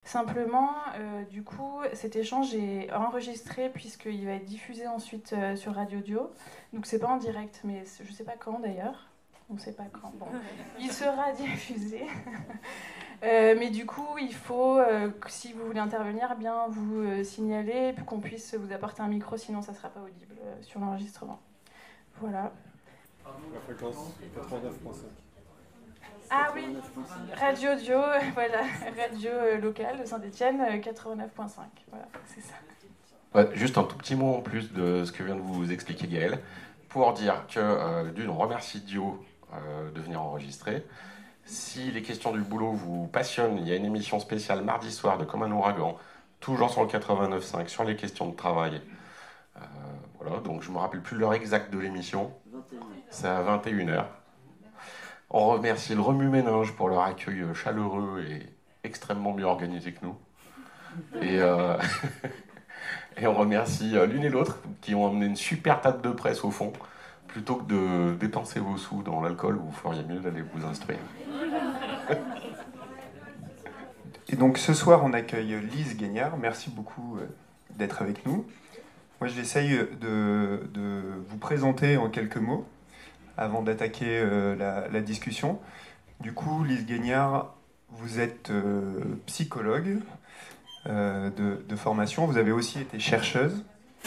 Simplement, du coup, cet échange est enregistré puisqu'il va être diffusé ensuite sur Radio Dio. Donc c'est pas en direct, mais je sais pas quand d'ailleurs. On sait pas quand. Bon, il sera diffusé. Mais du coup, il faut, si vous voulez intervenir, bien vous signaler, puis qu'on puisse vous apporter un micro, sinon ça sera pas audible sur l'enregistrement. Voilà. La fréquence 89.5. Ah oui, Radio Dio, voilà, radio locale de Saint-Étienne, 89.5, voilà, c'est ça. Ouais, juste un tout petit mot en plus de ce que vient de vous expliquer Gaël, pour dire que d'une, on remercie Dio de venir enregistrer. Si les questions du boulot vous passionnent, il y a une émission spéciale mardi soir de Comme un ouragan, toujours sur le 89.5, sur les questions de travail. Voilà, donc je ne me rappelle plus l'heure exacte de l'émission. C'est à 21h. On remercie le Remue-Ménage pour leur accueil chaleureux et extrêmement mieux organisé que nous. Et on remercie l'une et l'autre qui ont amené une super table de presse au fond. Plutôt que de dépenser vos sous dans l'alcool, vous feriez mieux d'aller vous instruire. Et donc ce soir, on accueille Lise Guignard. Merci beaucoup d'être avec nous. Moi, j'essaye de vous présenter en quelques mots avant d'attaquer la discussion. Du coup, Lise Guignard, vous êtes psychologue de formation. Vous avez aussi été chercheuse.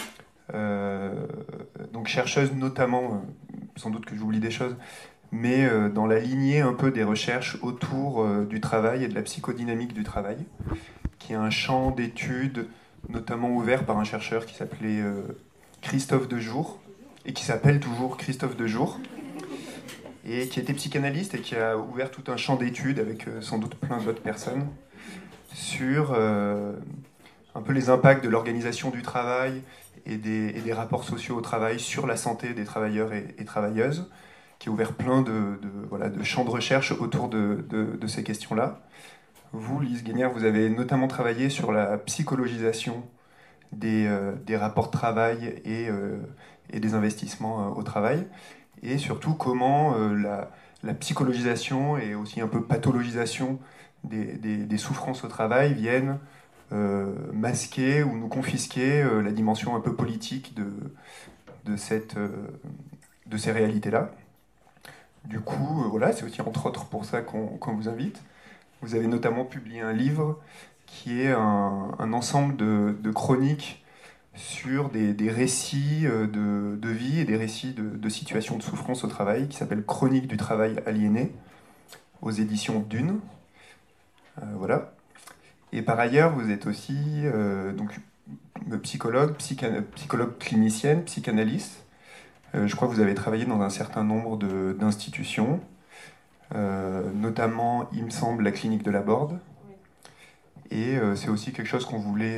Donc chercheuse notamment, sans doute que j'oublie des choses, mais dans la lignée un peu des recherches autour du travail et de la psychodynamique du travail, qui est un champ d'études notamment ouvert par un chercheur qui s'appelait Christophe Dejour, et qui s'appelle toujours Christophe Dejour, et qui était psychanalyste et qui a ouvert tout un champ d'études avec sans doute plein d'autres personnes sur un peu les impacts de l'organisation du travail et des rapports sociaux au travail sur la santé des travailleurs et travailleuses, qui a ouvert plein de champs de recherche autour de ces questions-là. Vous, Lise Guignard, vous avez notamment travaillé sur la psychologisation des rapports de travail et des investissements au travail, et surtout comment la psychologisation et aussi un peu pathologisation des souffrances au travail viennent masquer ou nous confisquer la dimension un peu politique de ces réalités-là. Du coup, voilà, c'est aussi entre autres pour ça qu'on vous invite. Vous avez notamment publié un livre qui est un ensemble de chroniques sur des récits de vie et des récits de situations de souffrance au travail, qui s'appelle Chronique du travail aliéné, aux éditions Dune. Voilà. Et par ailleurs, vous êtes aussi donc, psychologue clinicienne, psychanalyste. Je crois que vous avez travaillé dans un certain nombre d'institutions, notamment, il me semble, la clinique de la Borde. Et c'est aussi quelque chose qu'on voulait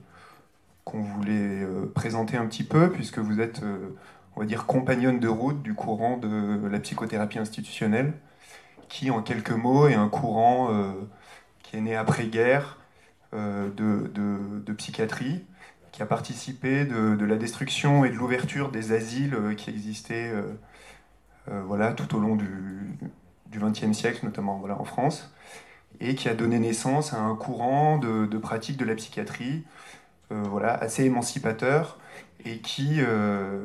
présenter un petit peu, puisque vous êtes, on va dire, compagnonne de route du courant de la psychothérapie institutionnelle, qui, en quelques mots, est un courant qui est né après-guerre de psychiatrie, qui a participé de la destruction et de l'ouverture des asiles qui existaient tout au long du XXe siècle, notamment en France, et qui a donné naissance à un courant de pratique de la psychiatrie assez émancipateur, et qui a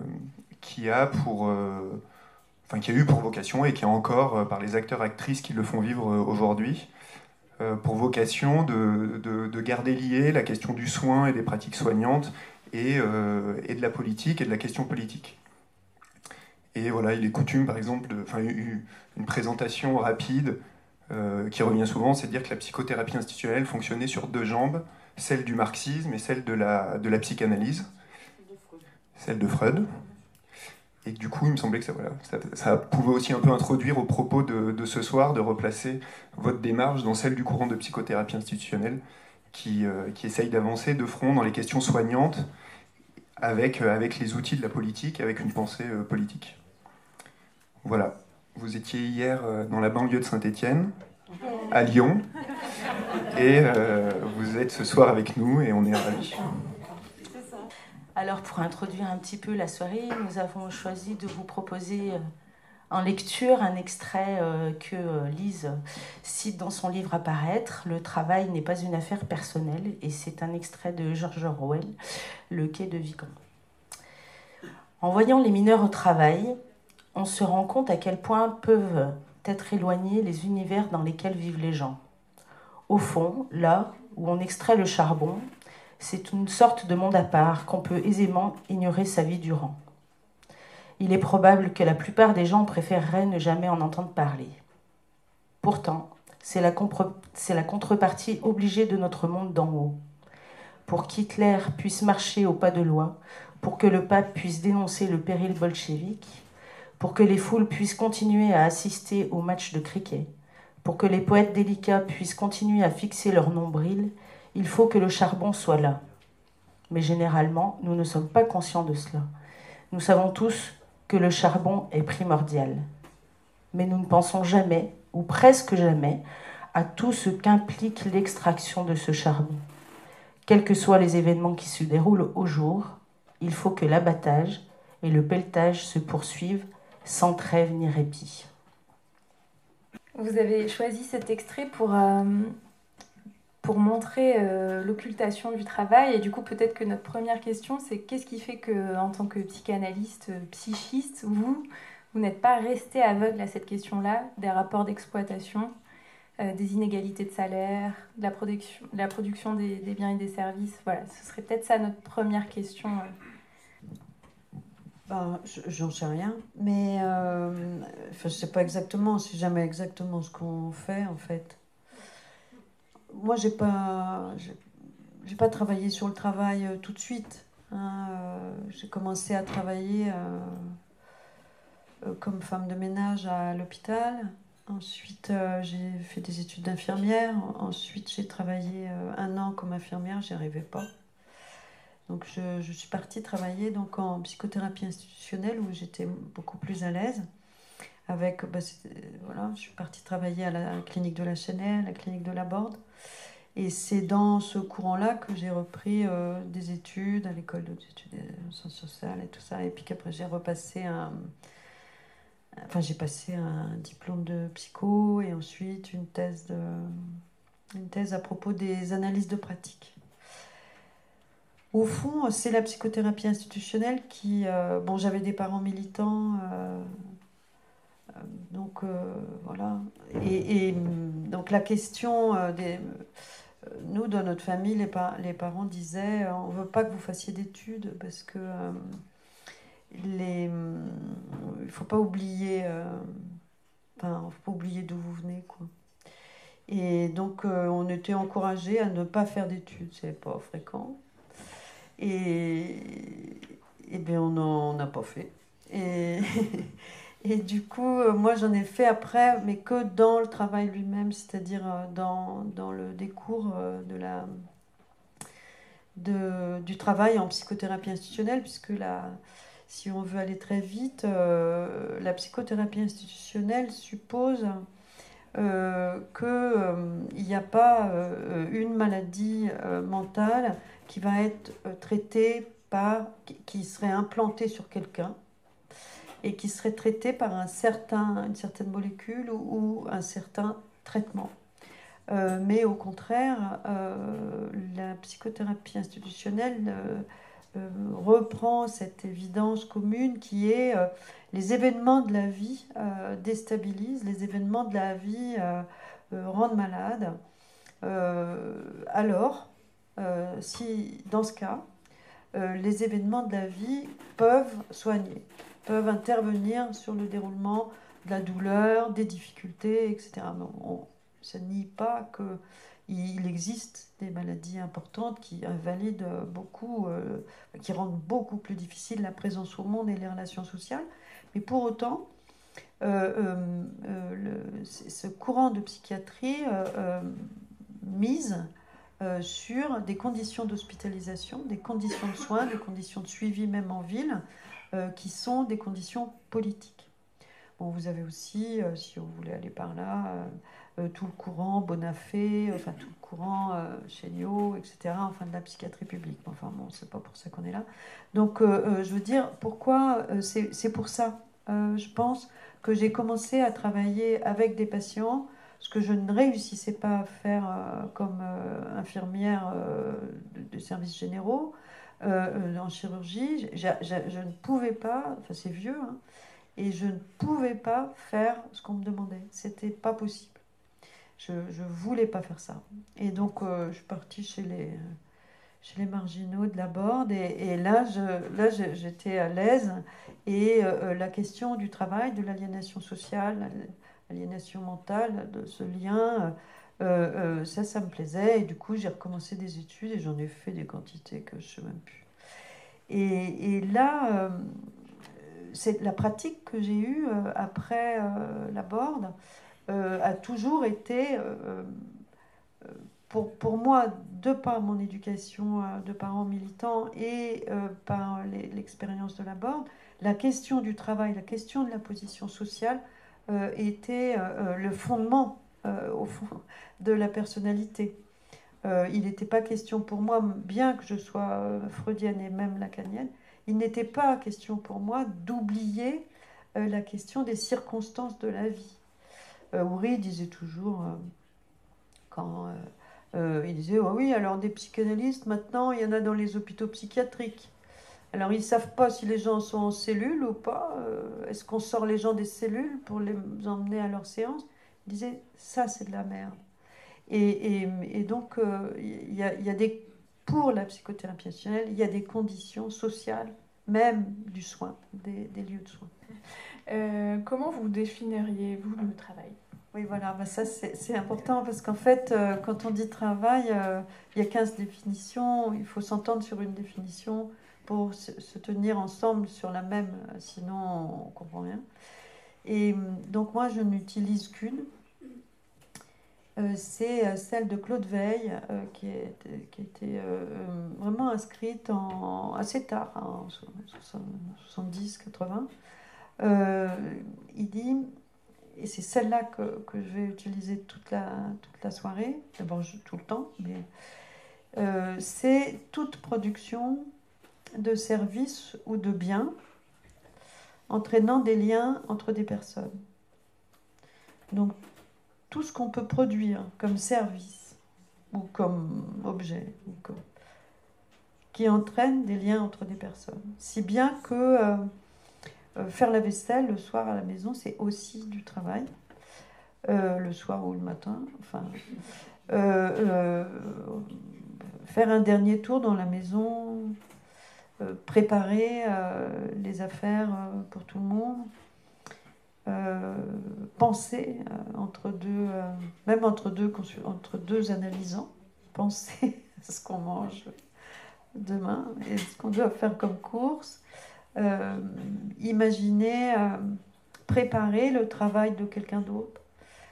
eu pour vocation, et qui a encore, par les acteurs-actrices qui le font vivre aujourd'hui, pour vocation de garder liée la question du soin et des pratiques soignantes et de la politique et de la question politique. Et voilà, il est coutume, par exemple, une présentation rapide qui revient souvent, c'est de dire que la psychothérapie institutionnelle fonctionnait sur deux jambes, celle du marxisme et celle de la psychanalyse, celle de Freud. Et du coup, il me semblait que ça pouvait aussi un peu introduire au propos de ce soir, de replacer votre démarche dans celle du courant de psychothérapie institutionnelle qui essaye d'avancer de front dans les questions soignantes avec les outils de la politique, avec une pensée politique. Voilà. Vous étiez hier dans la banlieue de Saint-Étienne, à Lyon, et vous êtes ce soir avec nous et on est ravis. Alors, pour introduire un petit peu la soirée, nous avons choisi de vous proposer En lecture, un extrait que Lise cite dans son livre à paraître, Le travail n'est pas une affaire personnelle, et c'est un extrait de George Orwell, Le quai de Vigan. En voyant les mineurs au travail, on se rend compte à quel point peuvent être éloignés les univers dans lesquels vivent les gens. Au fond, là où on extrait le charbon, c'est une sorte de monde à part qu'on peut aisément ignorer sa vie durant. Il est probable que la plupart des gens préféreraient ne jamais en entendre parler. Pourtant, c'est la contrepartie obligée de notre monde d'en haut. Pour qu'Hitler puisse marcher au pas de loi, pour que le pape puisse dénoncer le péril bolchevique, pour que les foules puissent continuer à assister aux matchs de cricket, pour que les poètes délicats puissent continuer à fixer leur nombril, il faut que le charbon soit là. Mais généralement, nous ne sommes pas conscients de cela. Nous savons tous que le charbon est primordial. Mais nous ne pensons jamais, ou presque jamais, à tout ce qu'implique l'extraction de ce charbon. Quels que soient les événements qui se déroulent au jour, il faut que l'abattage et le pelletage se poursuivent sans trêve ni répit. Vous avez choisi cet extrait pour montrer l'occultation du travail. Et du coup, peut-être que notre première question, c'est qu'est-ce qui fait que, en tant que psychanalyste, psychiste, vous n'êtes pas resté aveugle à cette question-là, des rapports d'exploitation, des inégalités de salaire, de la production des biens et des services. Voilà, ce serait peut-être ça notre première question. J'en sais rien, mais je sais pas exactement, c'est jamais exactement ce qu'on fait en fait. Moi, j'ai pas travaillé sur le travail tout de suite. Hein, j'ai commencé à travailler comme femme de ménage à l'hôpital. Ensuite, j'ai fait des études d'infirmière. Ensuite, j'ai travaillé 1 an comme infirmière, j'y arrivais pas. Donc, je suis partie travailler donc, en psychothérapie institutionnelle où j'étais beaucoup plus à l'aise. Je suis partie travailler à la clinique de la Chênaie, à la clinique de la Borde. Et c'est dans ce courant-là que j'ai repris des études à l'école d'études de sciences sociales et tout ça. Et puis qu'après, j'ai passé un diplôme de psycho et ensuite une thèse à propos des analyses de pratique. Au fond, c'est la psychothérapie institutionnelle qui... j'avais des parents militants, voilà. Et donc la question nous, dans notre famille, les parents disaient on ne veut pas que vous fassiez d'études parce que il ne faut pas oublier d'où vous venez, quoi. Et donc, on était encouragés à ne pas faire d'études. C'est pas fréquent. Et bien, on n'en a pas fait. Et du coup, moi, j'en ai fait après, mais que dans le travail lui-même, c'est-à-dire dans des cours du travail en psychothérapie institutionnelle, puisque si on veut aller très vite, la psychothérapie institutionnelle suppose qu'il n'y a pas une maladie mentale qui va être traitée qui serait implantée sur quelqu'un et qui serait traitée par une certaine molécule ou un certain traitement. Mais au contraire, la psychothérapie institutionnelle reprend cette évidence commune qui est les événements de la vie déstabilisent, les événements de la vie rendent malade. Si dans ce cas, les événements de la vie peuvent soigner, peuvent intervenir sur le déroulement de la douleur, des difficultés, etc. Ça ne nie pas qu'il existe des maladies importantes qui invalident beaucoup, qui rendent beaucoup plus difficile la présence au monde et les relations sociales. Mais pour autant, ce courant de psychiatrie mise sur des conditions d'hospitalisation, des conditions de soins, des conditions de suivi même en ville, qui sont des conditions politiques. Bon, vous avez aussi, si vous voulez aller par là, tout le courant Bonafé, tout le courant Chéniaud, etc., de la psychiatrie publique. Enfin bon, c'est pas pour ça qu'on est là. Donc, je veux dire, pourquoi c'est pour ça Je pense que j'ai commencé à travailler avec des patients, ce que je ne réussissais pas à faire comme infirmière de services généraux, en chirurgie. Je ne pouvais pas, enfin c'est vieux, hein, et je ne pouvais pas faire ce qu'on me demandait. C'était pas possible. Je ne voulais pas faire ça. Et donc, je suis partie chez les marginaux de la Borde. Et là, j'étais à l'aise. Et la question du travail, de l'aliénation sociale, l'aliénation mentale, de ce lien, ça me plaisait. Et du coup, j'ai recommencé des études et j'en ai fait des quantités que je ne sais même plus. Et là, c'est la pratique que j'ai eue après la Borde a toujours été, pour moi, de par mon éducation de parents militants et par l'expérience de la Borde, la question du travail, la question de la position sociale était le fondement, au fond, de la personnalité. Il n'était pas question pour moi, bien que je sois freudienne et même lacanienne, il n'était pas question pour moi d'oublier la question des circonstances de la vie. Houry disait toujours, il disait, oh oui, alors des psychanalystes, maintenant, il y en a dans les hôpitaux psychiatriques. Alors, ils ne savent pas si les gens sont en cellule ou pas. Est-ce qu'on sort les gens des cellules pour les emmener à leur séance? Il disait, ça, c'est de la merde. Et donc, il y a des, pour la psychothérapie institutionnelle, il y a des conditions sociales, même du soin, des lieux de soins. Comment vous définiriez, vous, le travail? Oui, voilà, bah ça c'est important parce qu'en fait, quand on dit travail, il y a 15 définitions, il faut s'entendre sur une définition pour se tenir ensemble sur la même, sinon on ne comprend rien. Et donc moi, je n'utilise qu'une, c'est celle de Claude Veil, qui a été vraiment inscrite assez tard, en 70-80. Il dit... Et c'est celle-là que je vais utiliser toute la soirée, d'abord tout le temps, mais c'est toute production de services ou de biens entraînant des liens entre des personnes. Donc tout ce qu'on peut produire comme service ou comme objet, qui entraîne des liens entre des personnes. Si bien que... faire la vaisselle le soir à la maison, c'est aussi du travail. Le soir ou le matin. Enfin, faire un dernier tour dans la maison, préparer les affaires pour tout le monde, penser même entre deux analysants, penser à ce qu'on mange demain et ce qu'on doit faire comme course. Imaginer, préparer le travail de quelqu'un d'autre.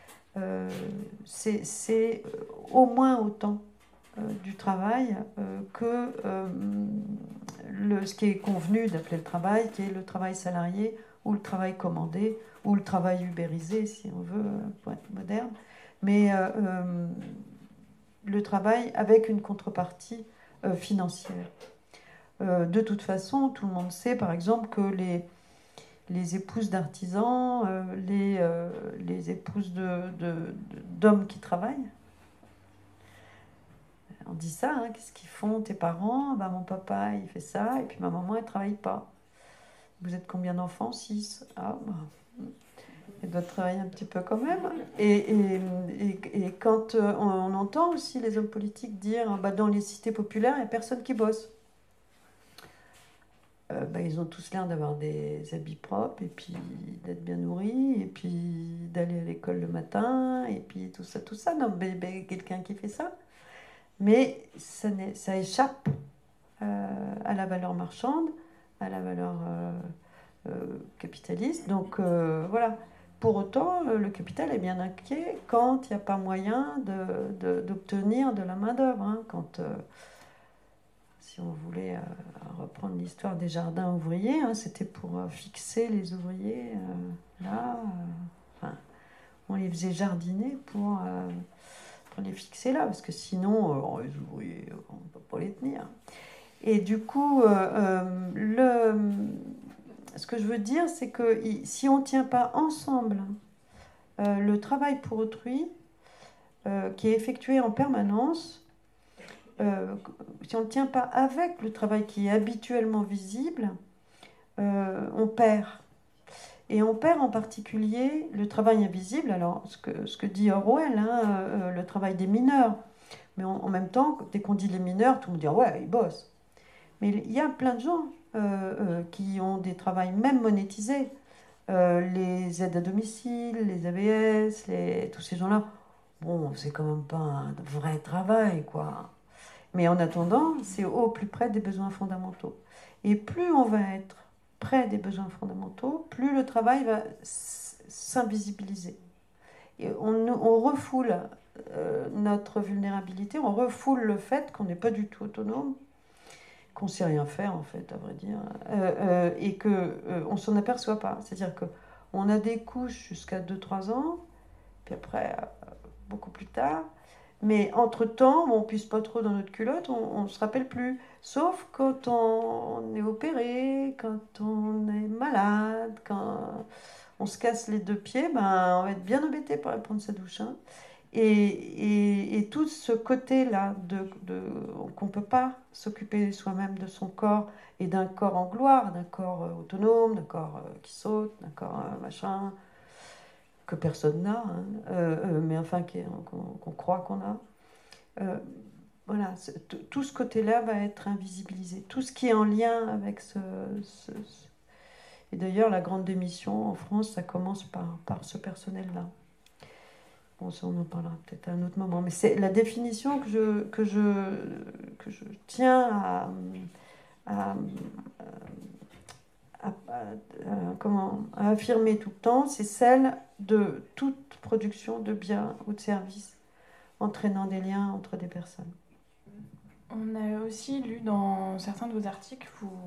C'est au moins autant du travail que ce qui est convenu d'appeler le travail, qui est le travail salarié ou le travail commandé ou le travail ubérisé, si on veut, pour être moderne. Mais le travail avec une contrepartie financière. De toute façon, tout le monde sait, par exemple, que les épouses d'artisans, les épouses d'hommes qui travaillent, on dit ça, hein, qu'est-ce qu'ils font tes parents? Ben, mon papa, il fait ça, et puis ma maman, elle ne travaille pas. Vous êtes combien d'enfants? 6. Ah, ben, elle doit travailler un petit peu quand même. Et quand on entend aussi les hommes politiques dire, ben, dans les cités populaires, il n'y a personne qui bosse. Ils ont tous l'air d'avoir des habits propres, et puis d'être bien nourris, et puis d'aller à l'école le matin, et puis tout ça. Non, quelqu'un qui fait ça. Mais ça échappe à la valeur marchande, à la valeur capitaliste. Donc voilà. Pour autant, le capital est bien inquiet quand il n'y a pas moyen d'obtenir de la main-d'œuvre. Hein, quand... si on voulait reprendre l'histoire des jardins ouvriers, hein, c'était pour fixer les ouvriers là. On les faisait jardiner pour les fixer là, parce que sinon, les ouvriers, on ne peut pas les tenir. Et du coup, ce que je veux dire, c'est que si on ne tient pas ensemble le travail pour autrui, qui est effectué en permanence, si on ne tient pas avec le travail qui est habituellement visible, on perd. Et on perd en particulier le travail invisible, alors ce que dit Orwell, hein, le travail des mineurs. Mais en même temps, dès qu'on dit les mineurs, tout le monde dit ouais, ils bossent. Mais il y a plein de gens qui ont des travails même monétisés. Les aides à domicile, les AVS, tous ces gens-là, bon, c'est quand même pas un vrai travail, quoi. Mais en attendant, c'est au plus près des besoins fondamentaux. Et plus on va être près des besoins fondamentaux, plus le travail va s'invisibiliser. Et on refoule notre vulnérabilité, on refoule le fait qu'on n'est pas du tout autonome, qu'on ne sait rien faire, en fait, à vrai dire, et qu'on ne s'en aperçoit pas. C'est-à-dire qu'on a des couches jusqu'à 2-3 ans, puis après, beaucoup plus tard, mais entre-temps, on ne pisse pas trop dans notre culotte, on ne se rappelle plus. Sauf quand on est opéré, quand on est malade, quand on se casse les 2 pieds, ben, on va être bien embêté pour aller prendre sa douche. Hein. Et tout ce côté-là, qu'on ne peut pas s'occuper soi-même de son corps et d'un corps en gloire, d'un corps autonome, d'un corps qui saute, d'un corps machin, que personne n'a, hein, mais enfin qu'on croit qu'on a. Voilà, tout ce côté-là va être invisibilisé. Tout ce qui est en lien avec Et d'ailleurs, la grande démission en France, ça commence par ce personnel-là. Bon, ça, on en parlera peut-être à un autre moment. Mais c'est la définition que je tiens à affirmer tout le temps, c'est celle de toute production de biens ou de services entraînant des liens entre des personnes. On a aussi lu dans certains de vos articles,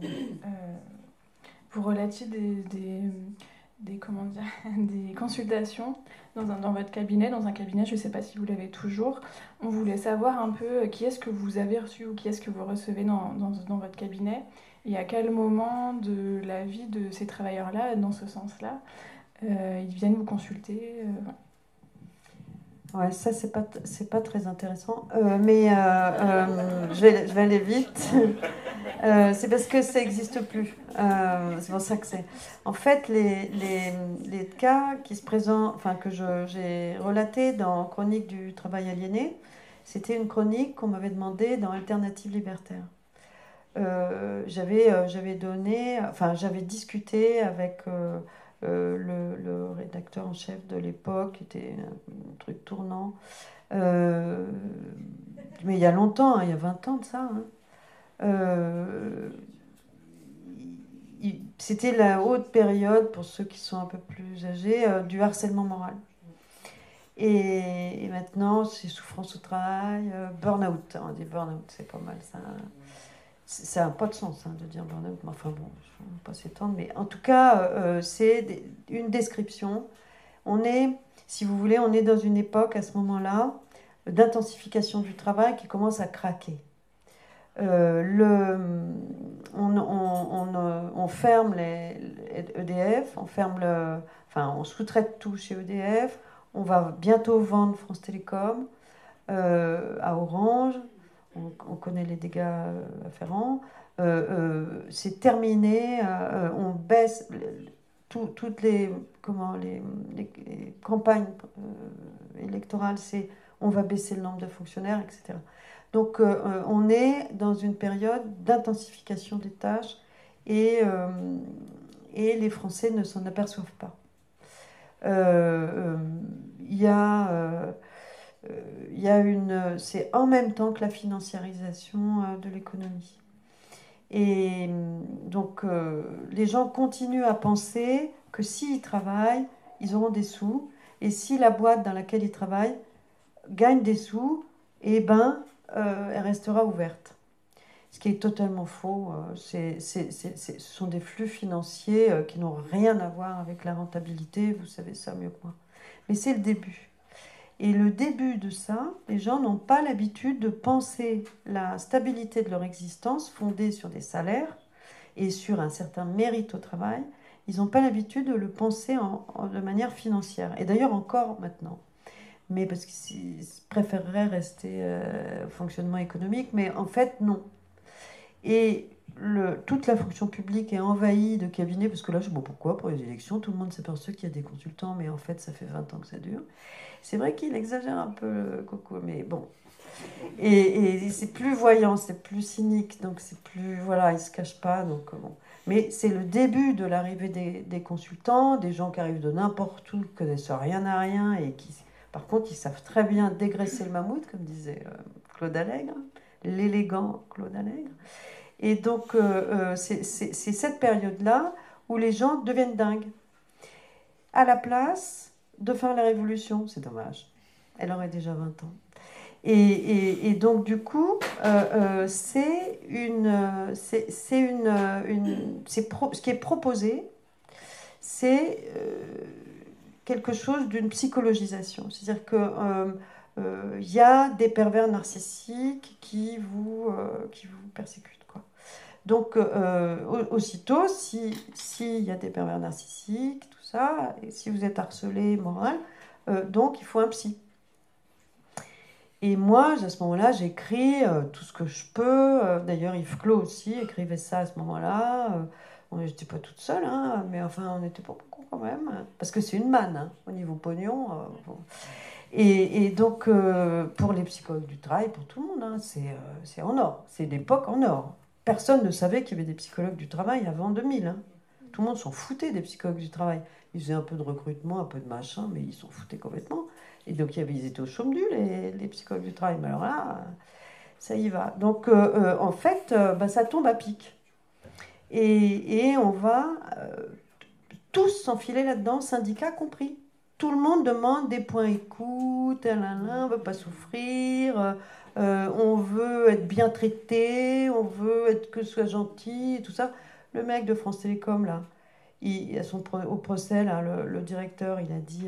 vous relatiez des consultations dans votre cabinet, dans un cabinet, je ne sais pas si vous l'avez toujours. On voulait savoir un peu qui est-ce que vous avez reçu ou qui est-ce que vous recevez dans votre cabinet et à quel moment de la vie de ces travailleurs-là, dans ce sens-là, ils viennent vous consulter. Ouais, ça, c'est pas très intéressant. Mais je vais aller vite. C'est parce que ça n'existe plus. C'est pour ça que c'est... En fait, les cas qui se présentent, enfin, que j'ai relatés dans Chronique du travail aliéné, c'était une chronique qu'on m'avait demandé dans Alternative libertaire. J'avais discuté avec... le rédacteur en chef de l'époque, qui était un truc tournant. Mais il y a longtemps, hein, il y a 20 ans de ça. Hein. C'était la haute période, pour ceux qui sont un peu plus âgés, du harcèlement moral. Et maintenant, c'est souffrance au travail, burn-out. On dit burn-out, c'est pas mal ça. Ça n'a pas de sens hein, de dire burn-out, mais enfin bon, je ne vais pas s'étendre. Mais en tout cas, c'est une description. On est, si vous voulez, on est dans une époque à ce moment-là d'intensification du travail qui commence à craquer. On ferme les EDF, on sous-traite tout chez EDF. On va bientôt vendre France Télécom à Orange. On connaît les dégâts afférents. C'est terminé. On baisse toutes les campagnes électorales. On va baisser le nombre de fonctionnaires, etc. Donc on est dans une période d'intensification des tâches et les Français ne s'en aperçoivent pas. C'est en même temps que la financiarisation de l'économie. Et donc, les gens continuent à penser que s'ils travaillent, ils auront des sous. Et si la boîte dans laquelle ils travaillent gagne des sous, elle restera ouverte. Ce qui est totalement faux. Ce sont des flux financiers qui n'ont rien à voir avec la rentabilité. Vous savez ça mieux que moi. Mais c'est le début. Et le début de ça, les gens n'ont pas l'habitude de penser la stabilité de leur existence fondée sur des salaires et sur un certain mérite au travail ils n'ont pas l'habitude de le penser de manière financière. Et d'ailleurs encore maintenant. Mais parce qu'ils préféreraient rester au fonctionnement économique, mais en fait, non. Et toute la fonction publique est envahie de cabinets, parce que là, je sais pas pourquoi, pour les élections, tout le monde s'aperçoit qu'il y a des consultants, mais en fait, ça fait 20 ans que ça dure. C'est vrai qu'il exagère un peu, Coco, mais bon. Et c'est plus voyant, c'est plus cynique, donc c'est plus... Voilà, il ne se cache pas, donc bon. Mais c'est le début de l'arrivée des consultants, des gens qui arrivent de n'importe où, qui ne connaissent rien à rien, et qui, par contre, ils savent très bien dégraisser le mammouth, comme disait Claude Allègre, l'élégant Claude Allègre. Et donc, c'est cette période-là où les gens deviennent dingues. À la place de faire la révolution, c'est dommage. Elle aurait déjà 20 ans. Et donc, du coup, ce qui est proposé, c'est quelque chose d'une psychologisation. C'est-à-dire que y a des pervers narcissiques qui vous persécutent, quoi. Donc, aussitôt, s'il y a des pervers narcissiques, tout ça, et si vous êtes harcelé, moral, donc il faut un psy. Et moi, à ce moment-là, j'écris tout ce que je peux. D'ailleurs, Yves Clos aussi écrivait ça à ce moment-là. Je n'étais pas toute seule, hein, mais enfin, on n'était pas beaucoup quand même. Parce que c'est une manne, hein, au niveau pognon. Bon. Et donc, pour les psychologues du travail, pour tout le monde, hein, c'est en or. C'est l'époque en or. Personne ne savait qu'il y avait des psychologues du travail avant 2000. Hein. Tout le monde s'en foutait des psychologues du travail. Ils faisaient un peu de recrutement, un peu de machin, mais ils s'en foutaient complètement. Et donc, ils étaient au chôme du, les psychologues du travail. Mais alors là, ça y va. Donc, en fait, ça tombe à pic. Et on va tous s'enfiler là-dedans, syndicats compris. Tout le monde demande des points écoute, on ne veut pas souffrir, on veut être bien traité, on veut que ce soit gentil, et tout ça. Le mec de France Télécom, là, au procès, là, le directeur, il a dit...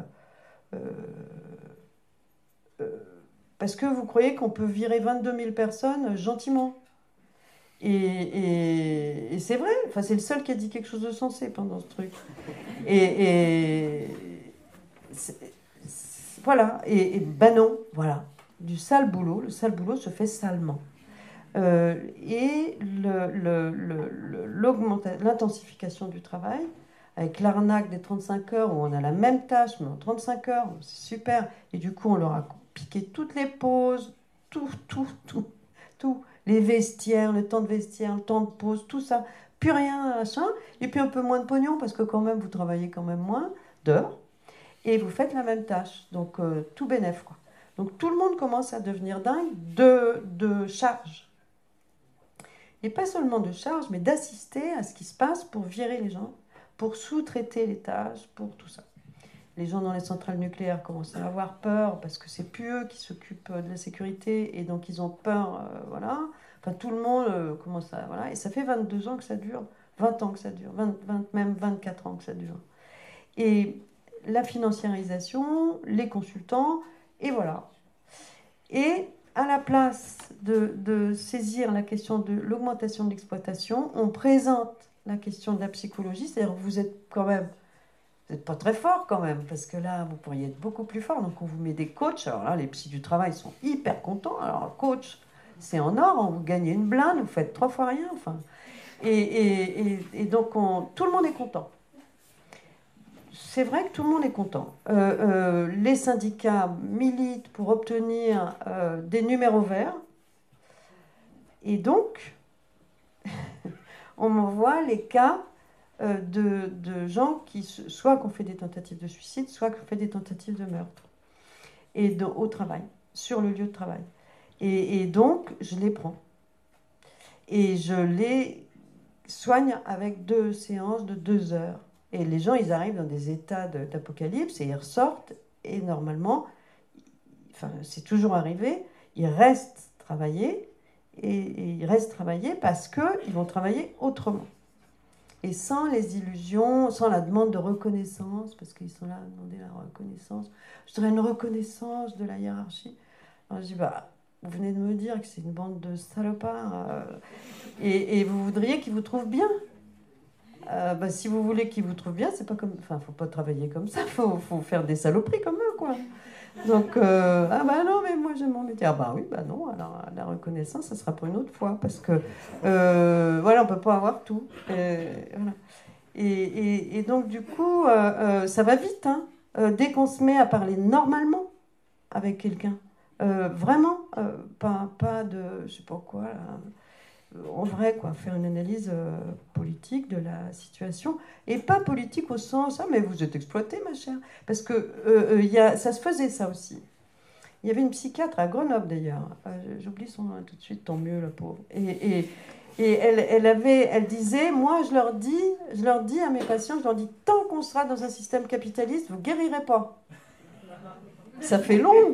parce que vous croyez qu'on peut virer 22 000 personnes gentiment. Et c'est vrai, enfin, c'est le seul qui a dit quelque chose de sensé pendant ce truc. Voilà, et ben non, voilà. Du sale boulot, le sale boulot se fait salement. Et l'intensification du travail, avec l'arnaque des 35 heures, où on a la même tâche, mais en 35 heures, c'est super. Et du coup, on leur a piqué toutes les pauses, tout. Les vestiaires, le temps de vestiaire, le temps de pause, tout ça. Plus rien, machin. Et puis un peu moins de pognon, parce que quand même, vous travaillez quand même moins d'heures. Et vous faites la même tâche. Donc, tout bénef, quoi. Donc, tout le monde commence à devenir dingue de charges. Et pas seulement de charges, mais d'assister à ce qui se passe pour virer les gens, pour sous-traiter les tâches, pour tout ça. Les gens dans les centrales nucléaires commencent à avoir peur parce que c'est plus eux qui s'occupent de la sécurité et donc ils ont peur, voilà. Enfin, tout le monde commence à... Voilà. Et ça fait 22 ans que ça dure, 20 ans que ça dure, même 24 ans que ça dure. Et la financiarisation, les consultants, et voilà. Et à la place de saisir la question de l'augmentation de l'exploitation, on présente la question de la psychologie, c'est-à-dire que vous êtes quand même... Vous n'êtes pas très fort quand même, parce que là, vous pourriez être beaucoup plus fort. Donc, on vous met des coachs. Alors là, les psys du travail sont hyper contents. Alors, coach, c'est en or, hein, vous gagnez une blinde, vous faites 3 fois rien. Enfin. Et donc, tout le monde est content. C'est vrai que tout le monde est content. Les syndicats militent pour obtenir des numéros verts. Et donc, on m'envoie les cas de gens qui ont fait des tentatives de suicide, soit qui ont fait des tentatives de meurtre. Et au travail, sur le lieu de travail. Et donc, je les prends. Et je les soigne avec 2 séances de 2 heures. Et les gens, ils arrivent dans des états d'apocalypse et ils ressortent. Et normalement, enfin, c'est toujours arrivé, ils restent travailler. Et ils restent travailler parce qu'ils vont travailler autrement. Et sans les illusions, sans la demande de reconnaissance, parce qu'ils sont là à demander la reconnaissance. Je dirais une reconnaissance de la hiérarchie. Alors je dis, vous venez de me dire que c'est une bande de salopards, et vous voudriez qu'ils vous trouvent bien. si vous voulez qu'ils vous trouvent bien, c'est pas comme... Enfin, faut pas travailler comme ça, faut faire des saloperies comme eux, quoi. Donc, ah bah non, mais moi j'aime mon métier. Ah bah oui, bah non, alors la reconnaissance, ça sera pour une autre fois, parce que, voilà, on peut pas avoir tout. Voilà. Et donc, du coup, ça va vite, hein. Dès qu'on se met à parler normalement avec quelqu'un, vraiment, pas de, je sais pas quoi, là, en vrai, quoi, faire une analyse politique de la situation, et pas politique au sens, ah mais vous êtes exploité, ma chère, parce que ça se faisait ça aussi. Il y avait une psychiatre à Grenoble d'ailleurs, j'oublie son nom tout de suite, tant mieux la pauvre, et elle disait, moi je leur dis à mes patients, je leur dis, tant qu'on sera dans un système capitaliste, vous guérirez pas. Ça fait long,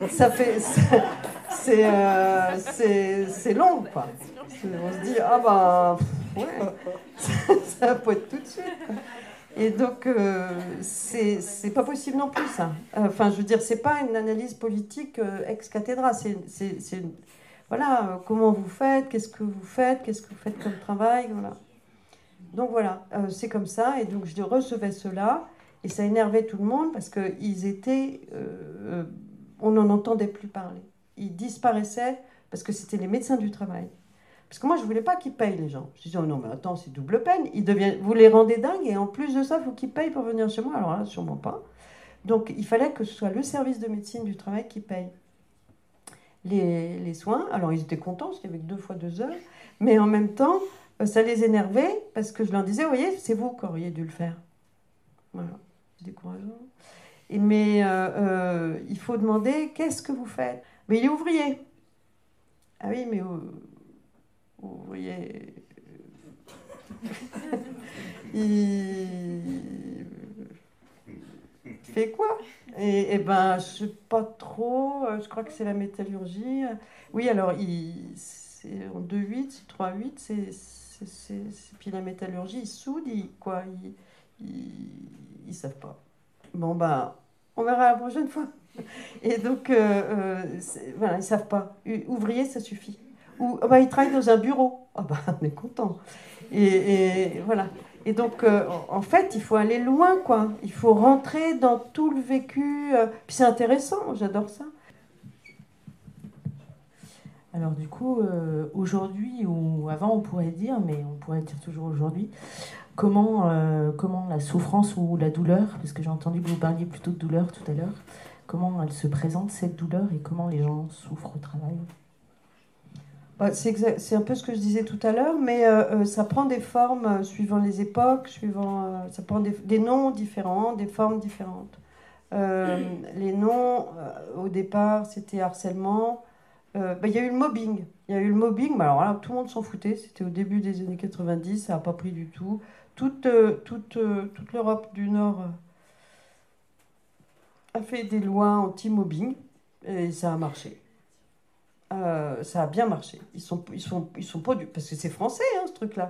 c'est long, quoi. On se dit, ah bah, ouais, ça va pas être tout de suite. Et donc, c'est pas possible non plus, ça. Enfin, je veux dire, c'est pas une analyse politique ex cathedra, voilà, comment vous faites, qu'est-ce que vous faites comme travail, voilà. Donc voilà, c'est comme ça, et donc je recevais cela. Et ça énervait tout le monde parce qu'ils étaient... on n'en entendait plus parler. Ils disparaissaient parce que c'était les médecins du travail. Parce que moi, je ne voulais pas qu'ils payent les gens. Je disais, oh non, mais attends, c'est double peine. Vous les rendez dingues et en plus de ça, il faut qu'ils payent pour venir chez moi. Alors là, sûrement pas. Donc, il fallait que ce soit le service de médecine du travail qui paye les soins. Alors, ils étaient contents parce qu'il y avait que 2 fois 2 heures. Mais en même temps, ça les énervait parce que je leur disais, vous voyez, c'est vous qui auriez dû le faire. Voilà. C'est décourageant. Mais il faut demander, qu'est-ce que vous faites? Mais il est ouvrier. Ah oui, mais ouvrier... il fait quoi? Et ben, je sais pas trop, je crois que c'est la métallurgie. Oui, alors, c'est en 2-8, c'est 3-8, puis la métallurgie, ils soudent, ils savent pas. Bon, ben, on verra la prochaine fois. Et donc, voilà, ils savent pas. Ouvrier, ça suffit. Ou bah, ils travaillent dans un bureau. Ah ben, on est content. Et voilà. Et donc, en fait, il faut aller loin, quoi. Il faut rentrer dans tout le vécu. Puis c'est intéressant, j'adore ça. Alors du coup, aujourd'hui, ou avant on pourrait dire, mais on pourrait dire toujours aujourd'hui, comment la souffrance ou la douleur, parce que j'ai entendu que vous parliez plutôt de douleur tout à l'heure, comment elle se présente cette douleur et comment les gens souffrent au travail? Bah, c'est un peu ce que je disais tout à l'heure, mais ça prend des formes suivant les époques, ça prend des noms différents, des formes différentes. Les noms, au départ, c'était harcèlement. Il y a eu le mobbing. Il y a eu le mobbing, mais alors là, tout le monde s'en foutait. C'était au début des années 90, ça n'a pas pris du tout. Toute l'Europe du Nord a fait des lois anti-mobbing et ça a marché. Ça a bien marché. Ils sont pas du... Parce que c'est français, hein, ce truc-là.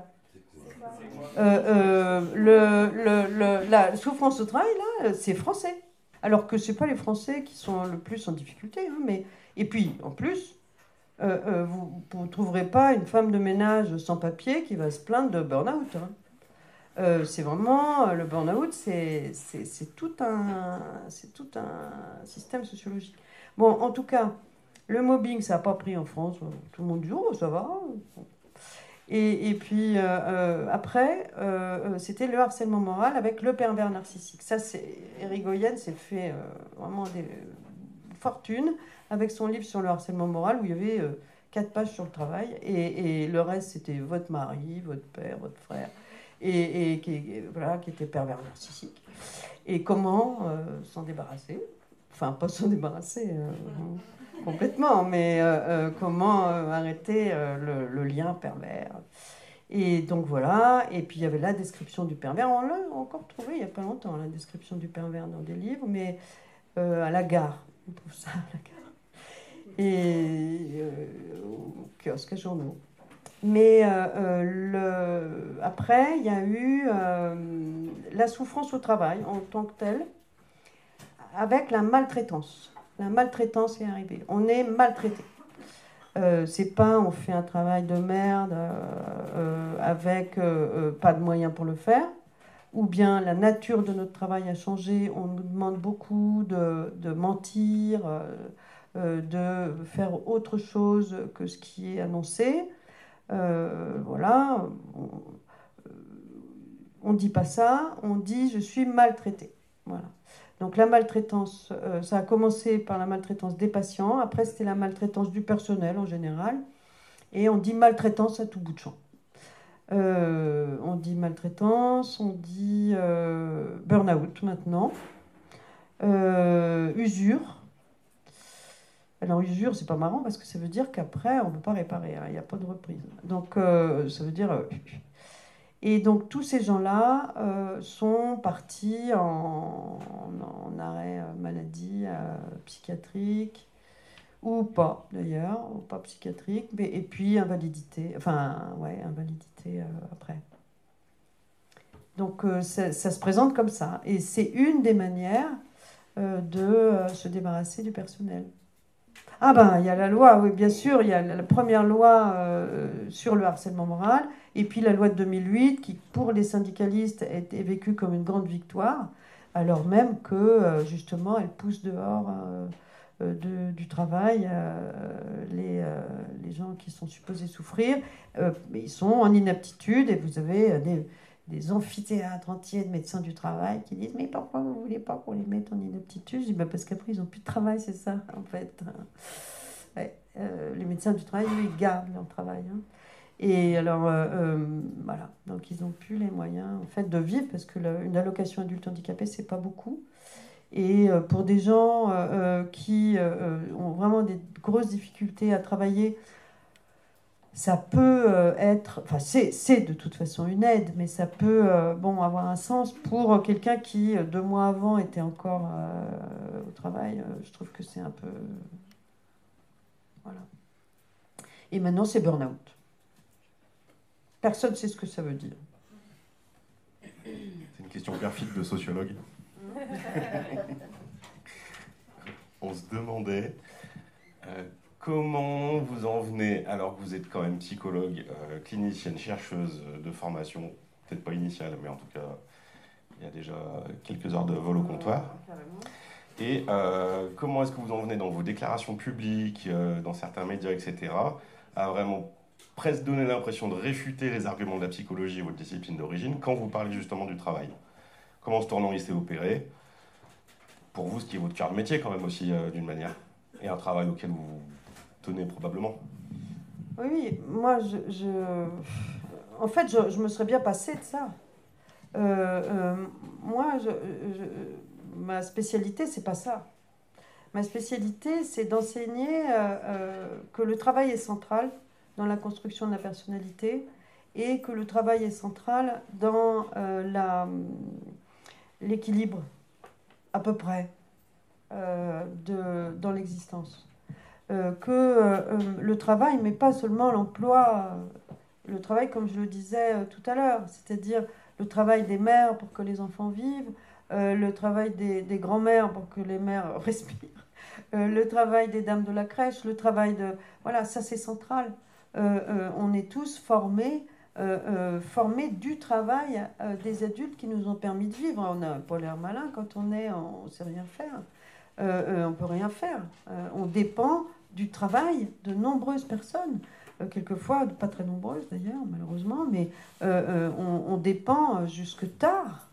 La souffrance au travail, là, c'est français. Alors que c'est pas les Français qui sont le plus en difficulté. Hein, mais... Et puis, en plus, vous ne trouverez pas une femme de ménage sans papier qui va se plaindre de burn-out. Hein. C'est vraiment... Le burn-out, c'est tout un système sociologique. Bon, en tout cas... Le mobbing, ça n'a pas pris en France. Tout le monde dit « Oh, ça va ». Et puis, après, c'était le harcèlement moral avec le pervers narcissique. Ça, Érigoyen s'est fait vraiment des fortunes avec son livre sur le harcèlement moral où il y avait 4 pages sur le travail. Et le reste, c'était votre mari, votre père, votre frère, et qui était pervers narcissique. Et comment s'en débarrasser? Enfin, pas s'en débarrasser... complètement, mais comment arrêter le lien pervers. Et donc voilà, et puis il y avait la description du pervers, on l'a encore trouvé il n'y a pas longtemps, la description du pervers dans des livres, mais à la gare, on trouve ça à la gare, et au kiosque à journaux. Mais après, il y a eu la souffrance au travail en tant que telle, avec la maltraitance. La maltraitance est arrivée. On est maltraité. C'est pas on fait un travail de merde avec pas de moyens pour le faire, ou bien la nature de notre travail a changé, on nous demande beaucoup de mentir, de faire autre chose que ce qui est annoncé. Voilà, on ne dit pas ça, on dit je suis maltraité. Voilà. Donc la maltraitance, ça a commencé par la maltraitance des patients, après c'était la maltraitance du personnel en général, et on dit maltraitance à tout bout de champ. On dit maltraitance, on dit burn-out maintenant, usure. Alors usure, c'est pas marrant parce que ça veut dire qu'après on ne peut pas réparer, il n'y a pas de reprise. Donc ça veut dire... Et donc tous ces gens-là sont partis en arrêt maladie psychiatrique, ou pas d'ailleurs, ou pas psychiatrique, mais, et puis invalidité, invalidité après. Donc ça se présente comme ça. Et c'est une des manières de se débarrasser du personnel. Ah ben, il y a la loi, oui, bien sûr, il y a la première loi sur le harcèlement moral, et puis la loi de 2008, qui, pour les syndicalistes, est vécue comme une grande victoire, alors même que, justement, elle pousse dehors du travail les gens qui sont supposés souffrir, mais ils sont en inaptitude, et vous avez des amphithéâtres entiers de médecins du travail qui disent « Mais pourquoi vous ne voulez pas qu'on les mette en inaptitude ?» Je dis « Parce qu'après, ils n'ont plus de travail, c'est ça, en fait. » Ouais, les médecins du travail, eux, ils gardent leur travail. Hein. Et alors, voilà. Donc, ils n'ont plus les moyens, en fait, de vivre, parce qu'une allocation adulte handicapé, c'est pas beaucoup. Et pour des gens qui ont vraiment des grosses difficultés à travailler, ça peut être, enfin c'est de toute façon une aide, mais ça peut avoir un sens pour quelqu'un qui 2 mois avant était encore au travail. Je trouve que c'est un peu, voilà. Et maintenant c'est burn-out. Personne ne sait ce que ça veut dire. C'est une question perfide de sociologue. On se demandait comment vous en venez, alors que vous êtes quand même psychologue, clinicienne, chercheuse de formation, peut-être pas initiale, mais en tout cas, il y a déjà quelques heures de vol au comptoir. Et comment est-ce que vous en venez dans vos déclarations publiques, dans certains médias, etc., à vraiment presque donner l'impression de réfuter les arguments de la psychologie et votre discipline d'origine quand vous parlez justement du travail? Comment ce tournant il s'est opéré? Pour vous, ce qui est votre cœur de métier quand même aussi, d'une manière, et un travail auquel vous tenez probablement. Oui, moi, en fait, je me serais bien passée de ça. Moi, ma spécialité, c'est pas ça. Ma spécialité, c'est d'enseigner que le travail est central dans la construction de la personnalité et que le travail est central dans l'équilibre, à peu près, dans l'existence. Le travail, mais pas seulement l'emploi, le travail, comme je le disais tout à l'heure, c'est-à-dire le travail des mères pour que les enfants vivent, le travail des grands-mères pour que les mères respirent, le travail des dames de la crèche, le travail de... Voilà, ça c'est central. On est tous formés du travail des adultes qui nous ont permis de vivre. On n'a pas l'air malin quand on ne sait rien faire. On ne peut rien faire. On dépend du travail de nombreuses personnes. Quelquefois, pas très nombreuses d'ailleurs, malheureusement, mais on dépend jusque tard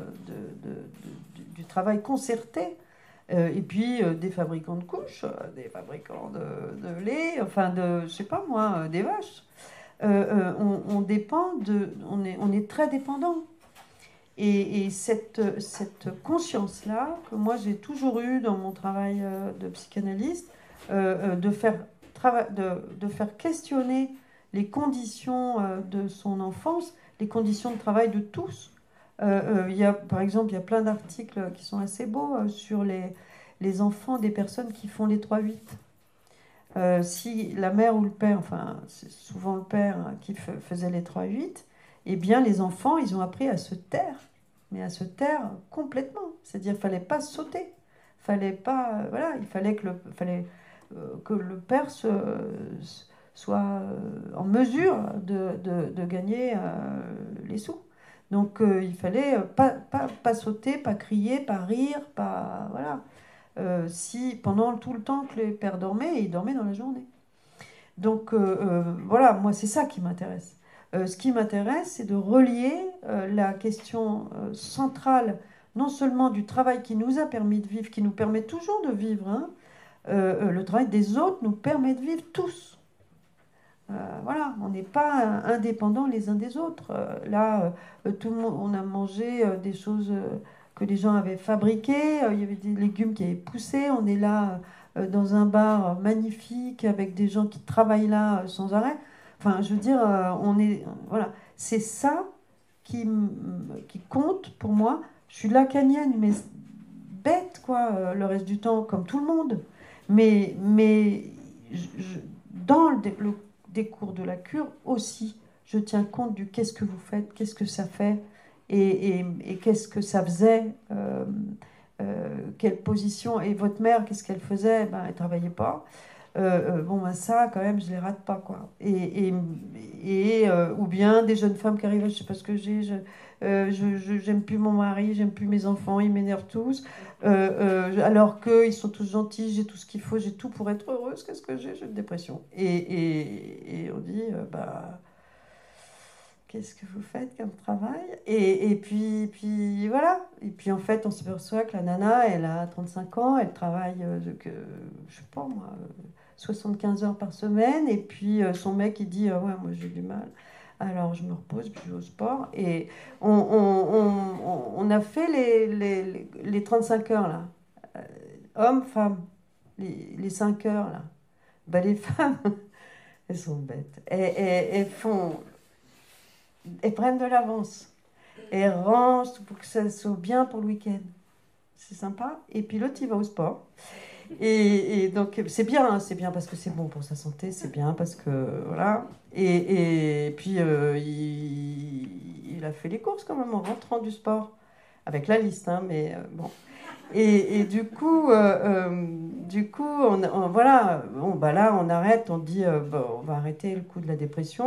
du travail concerté. Et puis des fabricants de couches, des fabricants de lait, enfin je sais pas moi, des vaches. On dépend on est très dépendant. Et cette conscience-là, que moi j'ai toujours eue dans mon travail de psychanalyste, de faire questionner les conditions de son enfance, les conditions de travail de tous. Par exemple, il y a plein d'articles qui sont assez beaux sur les enfants des personnes qui font les 3-8. Si la mère ou le père, enfin c'est souvent le père qui faisait les 3-8, eh bien les enfants, ils ont appris à se taire, mais à se taire complètement. C'est-à-dire qu'il ne fallait pas sauter, il fallait que le père soit en mesure de gagner les sous. Donc il fallait pas sauter, pas crier, pas rire, pas voilà. Si pendant tout le temps que les pères dormaient, ils dormaient dans la journée. Donc voilà, moi c'est ça qui m'intéresse. Ce qui m'intéresse, c'est de relier la question centrale, non seulement du travail qui nous a permis de vivre, qui nous permet toujours de vivre, hein, le travail des autres nous permet de vivre tous. Voilà, on n'est pas indépendants les uns des autres. Tout le monde, on a mangé des choses que les gens avaient fabriquées. Il y avait des légumes qui avaient poussé. On est là dans un bar magnifique avec des gens qui travaillent là sans arrêt. Enfin, je veux dire, voilà, c'est ça qui compte pour moi. Je suis lacanienne, mais bête, quoi, le reste du temps, comme tout le monde. Mais dans le cours de la cure aussi, je tiens compte du qu'est-ce que vous faites, qu'est-ce que ça fait, et qu'est-ce que ça faisait, quelle position, et votre mère, qu'est-ce qu'elle faisait, ben, elle ne travaillait pas. Ça, quand même, je les rate pas, quoi. Ou bien des jeunes femmes qui arrivent, je sais pas ce que j'ai, j'aime plus mon mari, j'aime plus mes enfants, ils m'énervent tous, alors qu'ils sont tous gentils, j'ai tout ce qu'il faut, j'ai tout pour être heureuse, qu'est-ce que j'ai une dépression. Et on dit, qu'est-ce que vous faites comme travail? Et puis voilà. Et puis en fait, on s'aperçoit que la nana, elle a 35 ans, elle travaille, je sais pas moi, 75 heures par semaine. Et puis son mec, il dit, ouais, moi j'ai du mal. Alors je me repose, puis je vais au sport. Et on a fait les 35 heures là. Hommes, femmes, les 5 heures là. Ben, les femmes, elles sont bêtes. Elles prennent de l'avance. Elles rangent pour que ça soit bien pour le week-end. C'est sympa. Et puis l'autre, il va au sport. Et donc, c'est bien parce que c'est bon pour sa santé, c'est bien parce que, voilà. Et puis, il a fait les courses quand même en rentrant du sport, avec la liste, hein, mais bon. Et du coup, voilà, bon, bah là, on arrête, on dit, on va arrêter le coup de la dépression,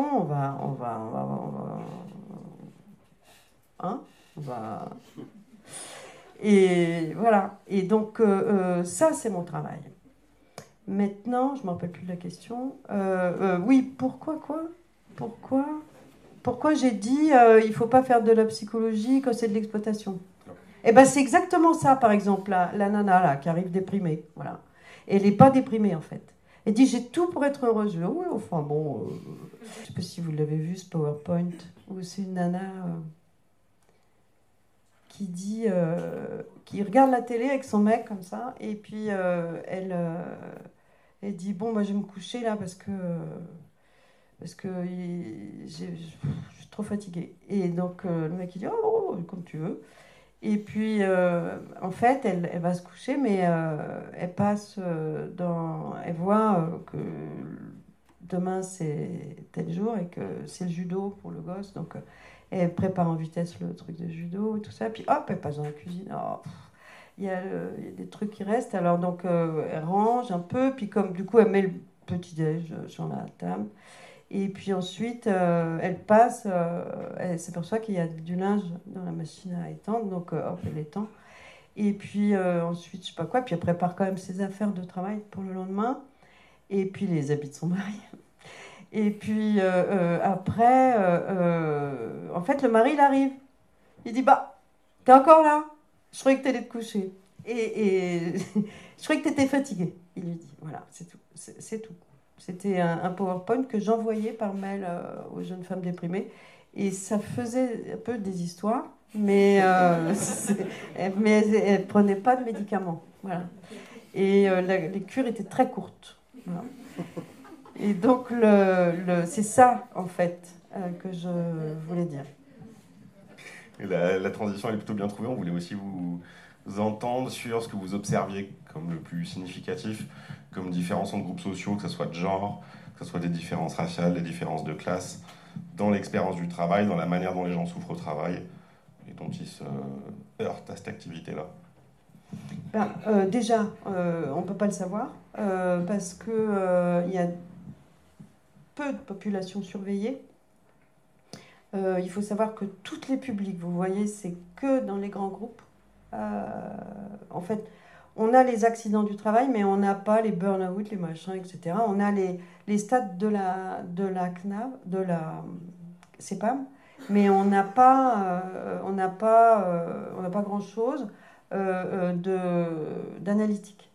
et voilà. Et donc, ça, c'est mon travail. Maintenant, je ne me rappelle plus de la question. Oui, pourquoi j'ai dit il ne faut pas faire de la psychologie quand c'est de l'exploitation? Eh ben, c'est exactement ça, par exemple, la nana là, qui arrive déprimée. Voilà. Et elle n'est pas déprimée, en fait. Elle dit j'ai tout pour être heureuse. Je dis, oui, enfin bon, je ne sais pas si vous l'avez vu, ce PowerPoint, où c'est une nana qui dit, qui regarde la télé avec son mec comme ça, et puis elle dit bon, moi je vais me coucher là parce que je suis trop fatiguée. Et donc le mec il dit oh, comme tu veux. Et puis en fait elle va se coucher, mais elle passe elle voit que demain c'est tel jour et que c'est le judo pour le gosse, donc elle prépare en vitesse le truc de judo et tout ça, puis hop, elle passe dans la cuisine. Oh, il y a des trucs qui restent, alors donc elle range un peu, puis comme du coup elle met le petit-déj sur la table, et puis ensuite elle passe, elle s'aperçoit qu'il y a du linge dans la machine à étendre, donc hop, elle étend. Et puis ensuite, je sais pas quoi, puis elle prépare quand même ses affaires de travail pour le lendemain, et puis les habits de son mari. Et puis après, en fait, le mari, il arrive. Il dit, bah, t'es encore là? Je croyais que t'allais te coucher. Et je croyais que t'étais fatiguée. Il lui dit, voilà, c'est tout. C'est tout. C'était un PowerPoint que j'envoyais par mail aux jeunes femmes déprimées. Et ça faisait un peu des histoires, mais elle ne prenait pas de médicaments. Voilà. Et les cures étaient très courtes. Voilà. Et donc, c'est ça, en fait, que je voulais dire. Et la transition, elle est plutôt bien trouvée. On voulait aussi vous entendre sur ce que vous observiez comme le plus significatif, comme différence entre groupes sociaux, que ce soit de genre, que ce soit des différences raciales, des différences de classe, dans l'expérience du travail, dans la manière dont les gens souffrent au travail, et dont ils se heurtent à cette activité-là. Déjà, on ne peut pas le savoir parce qu'il y a peu de population surveillée. Il faut savoir que toutes les publics, vous voyez, c'est que dans les grands groupes. En fait, on a les accidents du travail, mais on n'a pas les burn-out, les machins, etc. On a les stades de la CNAV, de la CEPAM, mais on n'a pas grand-chose d'analytique.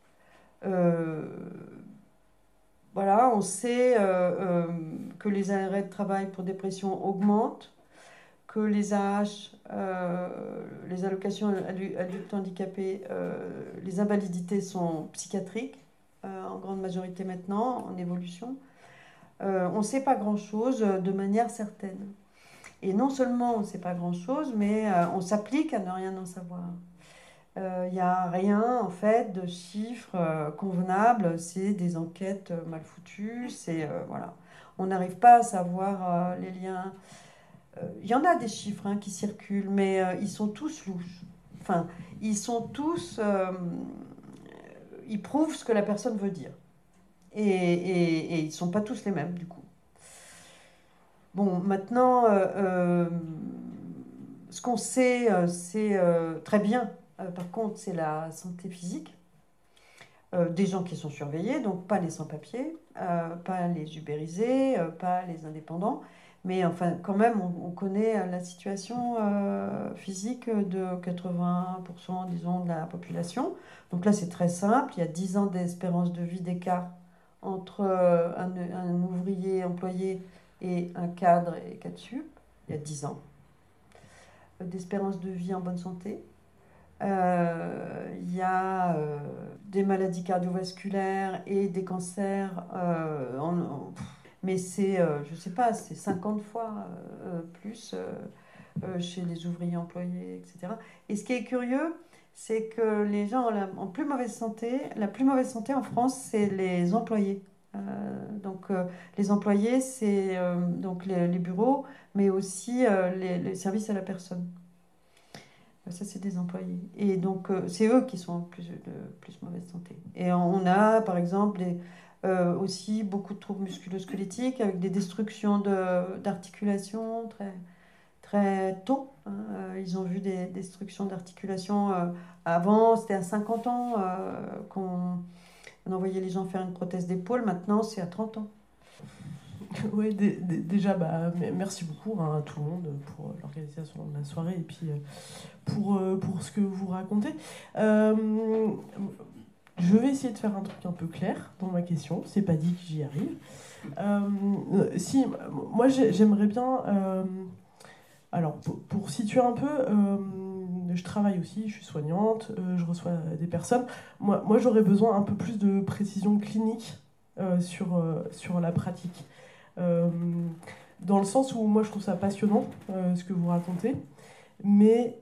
Voilà, on sait que les arrêts de travail pour dépression augmentent, que les AH, les allocations adultes handicapés, les invalidités sont psychiatriques, en grande majorité maintenant, en évolution. On ne sait pas grand-chose de manière certaine. Et non seulement on ne sait pas grand-chose, mais on s'applique à ne rien en savoir. Il n'y a rien, en fait, de chiffres convenables. C'est des enquêtes mal foutues. Voilà. On n'arrive pas à savoir les liens. Il y en a des chiffres qui circulent, mais ils sont tous louches. Enfin, ils sont tous... ils prouvent ce que la personne veut dire. Et ils ne sont pas tous les mêmes, du coup. Bon, maintenant, ce qu'on sait, c'est très bien. Par contre, c'est la santé physique des gens qui sont surveillés, donc pas les sans-papiers, pas les ubérisés, pas les indépendants. Mais enfin, quand même, on connaît la situation physique de 80%, disons, de la population. Donc là, c'est très simple. Il y a 10 ans d'espérance de vie d'écart entre un ouvrier employé et un cadre et cadre sup. Il y a 10 ans d'espérance de vie en bonne santé. Il y a des maladies cardiovasculaires et des cancers. Mais c'est, je ne sais pas, c'est 50 fois plus chez les ouvriers employés, etc. Et ce qui est curieux, c'est que les gens en plus mauvaise santé, la plus mauvaise santé en France, c'est les employés. Donc les employés, c'est donc les bureaux, mais aussi les services à la personne. Ça, c'est des employés. Et donc, c'est eux qui sont en plus mauvaise santé. Et on a, par exemple, aussi beaucoup de troubles musculo-squelettiques avec des destructions d'articulations très, très tôt. Ils ont vu des destructions d'articulations avant, c'était à 50 ans qu'on envoyait les gens faire une prothèse d'épaule. Maintenant, c'est à 30 ans. Oui, déjà, merci beaucoup à tout le monde pour l'organisation de la soirée et puis pour ce que vous racontez. Je vais essayer de faire un truc un peu clair dans ma question. C'est pas dit que j'y arrive. Moi, j'aimerais bien... alors, pour situer un peu, je travaille aussi, je suis soignante, je reçois des personnes. Moi j'aurais besoin un peu plus de précision clinique sur la pratique. Dans le sens où moi je trouve ça passionnant ce que vous racontez, mais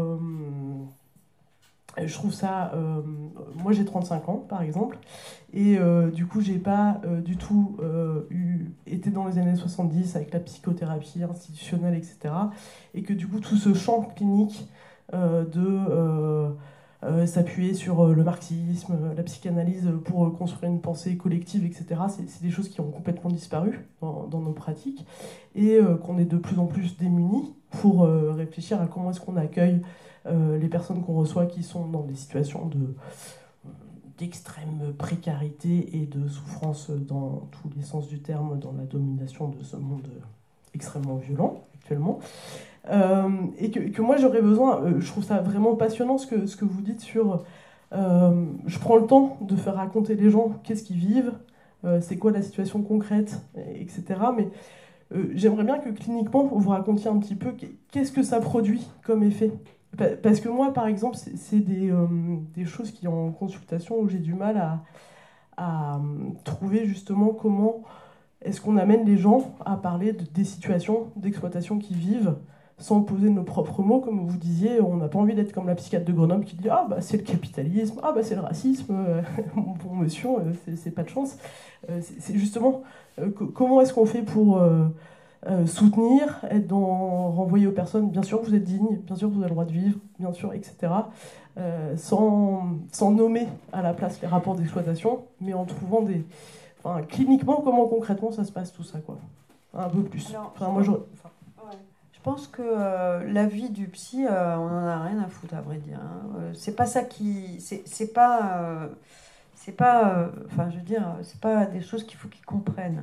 je trouve ça... moi j'ai 35 ans par exemple, et du coup j'ai pas du tout été dans les années 70 avec la psychothérapie institutionnelle, etc. Et que du coup tout ce champ clinique s'appuyer sur le marxisme, la psychanalyse pour construire une pensée collective, etc. C'est des choses qui ont complètement disparu dans nos pratiques et qu'on est de plus en plus démunis pour réfléchir à comment est-ce qu'on accueille les personnes qu'on reçoit qui sont dans des situations d'extrême précarité et de souffrance dans tous les sens du terme, dans la domination de ce monde extrêmement violent actuellement. Et que moi j'aurais besoin, je trouve ça vraiment passionnant ce que vous dites sur je prends le temps de faire raconter les gens qu'est-ce qu'ils vivent, c'est quoi la situation concrète, etc. Mais j'aimerais bien que cliniquement vous racontiez un petit peu qu'est-ce que ça produit comme effet. Parce que moi par exemple c'est des choses qui en consultation où j'ai du mal à trouver justement comment est-ce qu'on amène les gens à parler des situations d'exploitation qu'ils vivent sans poser nos propres mots, comme vous disiez. On n'a pas envie d'être comme la psychiatre de Grenoble qui dit « Ah, c'est le capitalisme, c'est le racisme, bon monsieur, c'est pas de chance. » C'est justement, comment est-ce qu'on fait pour soutenir, être renvoyer aux personnes, bien sûr vous êtes digne, bien sûr vous avez le droit de vivre, bien sûr, etc. Sans nommer à la place les rapports d'exploitation, mais en trouvant cliniquement, comment concrètement ça se passe tout ça, quoi. Un peu plus. Alors, Je pense que l'avis du psy, on en a rien à foutre, à vrai dire. Hein. C'est pas ça qui... C'est pas... Enfin, je veux dire, c'est pas des choses qu'il faut qu'ils comprennent.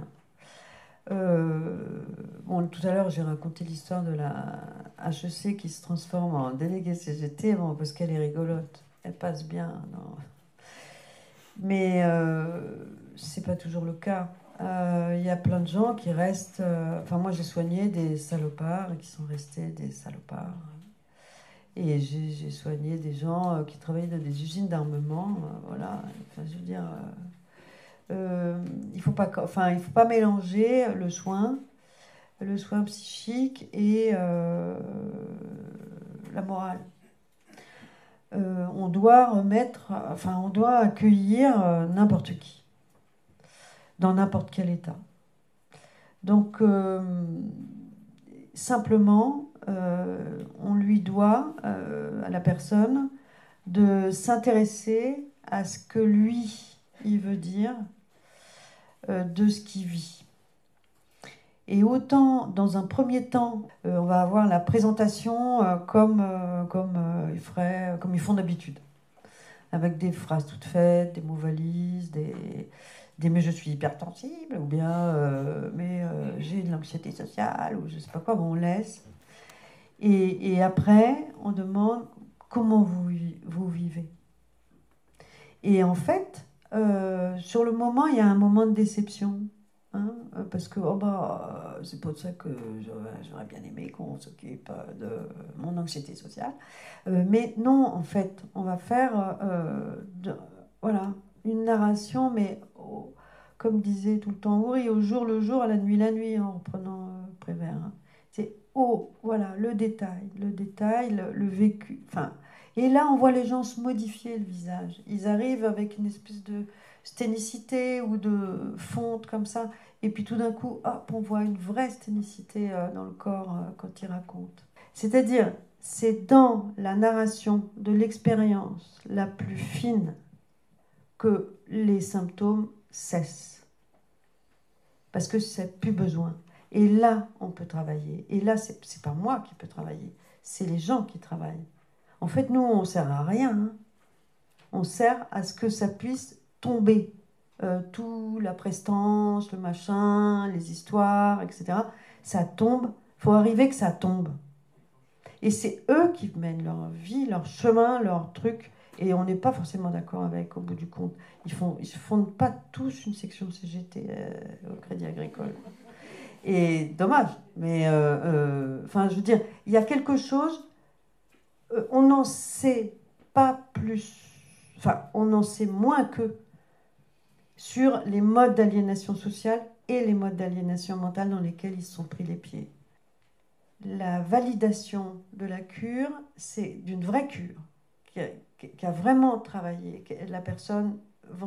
Bon, tout à l'heure, j'ai raconté l'histoire de la HEC qui se transforme en déléguée CGT, bon, parce qu'elle est rigolote. Elle passe bien, non. Mais c'est pas toujours le cas. Il y a plein de gens qui restent... Enfin, moi, j'ai soigné des salopards qui sont restés des salopards. Et j'ai soigné des gens qui travaillaient dans des usines d'armement. Voilà. Enfin, je veux dire... il faut pas mélanger le soin psychique et la morale. On doit accueillir n'importe qui, dans n'importe quel état. Donc, simplement, on lui doit, à la personne, de s'intéresser à ce que lui, il veut dire de ce qu'il vit. Et autant, dans un premier temps, on va avoir la présentation comme ils font d'habitude, avec des phrases toutes faites, des mots valises, des mais je suis hypersensible, ou bien j'ai de l'anxiété sociale, ou je sais pas quoi, bon, on laisse. Et après, on demande comment vous vivez. Et en fait, sur le moment, il y a un moment de déception. Hein, parce que c'est pour ça que j'aurais bien aimé qu'on s'occupe de mon anxiété sociale. Mais non, en fait, on va faire une narration, mais comme disait tout le temps Oury, au jour le jour, à la nuit, en reprenant Prévert. Hein. C'est le détail, le vécu. Enfin, et là, on voit les gens se modifier le visage. Ils arrivent avec une espèce de sténicité ou de fonte comme ça. Et puis tout d'un coup, hop, on voit une vraie sténicité dans le corps quand ils racontent. C'est-à-dire, c'est dans la narration de l'expérience la plus fine que les symptômes cessent. Parce que c'est plus besoin. Et là, on peut travailler. Et là, c'est pas moi qui peux travailler. C'est les gens qui travaillent. En fait, nous, on ne sert à rien. Hein. On sert à ce que ça puisse tomber. Tout, la prestance, le machin, les histoires, etc. Ça tombe. Il faut arriver que ça tombe. Et c'est eux qui mènent leur vie, leur chemin, leur truc. Et on n'est pas forcément d'accord avec, au bout du compte. Ils ne fondent pas tous une section CGT au Crédit Agricole. Et dommage. Mais, je veux dire, il y a quelque chose... on n'en sait pas plus... Enfin, on en sait moins qu'eux sur les modes d'aliénation sociale et les modes d'aliénation mentale dans lesquels ils se sont pris les pieds. La validation de la cure, c'est d'une vraie cure, qui a vraiment travaillé, la personne,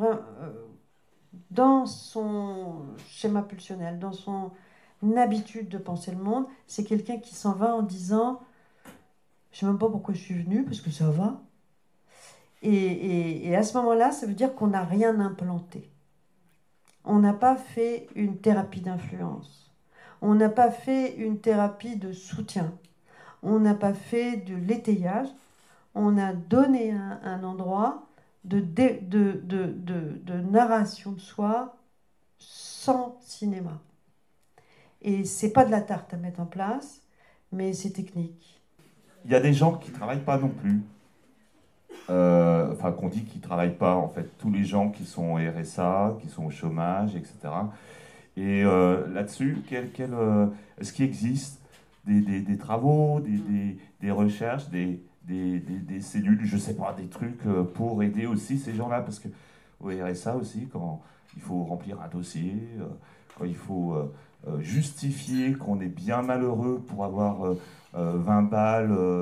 dans son schéma pulsionnel, dans son habitude de penser le monde, c'est quelqu'un qui s'en va en disant « je ne sais même pas pourquoi je suis venu, parce que ça va ». Et à ce moment-là, ça veut dire qu'on n'a rien implanté. On n'a pas fait une thérapie d'influence. On n'a pas fait une thérapie de soutien. On n'a pas fait de l'étayage. On a donné un endroit de narration de soi sans cinéma. Et c'est pas de la tarte à mettre en place, mais c'est technique. Il y a des gens qui ne travaillent pas non plus. Qu'on dit qu'ils ne travaillent pas, en fait, tous les gens qui sont au RSA, qui sont au chômage, etc. Et là-dessus, est-ce qu'il existe des travaux, des recherches, des cellules, je ne sais pas, des trucs pour aider aussi ces gens-là? Parce qu'au RSA aussi, quand il faut remplir un dossier, quand il faut justifier qu'on est bien malheureux pour avoir 20 balles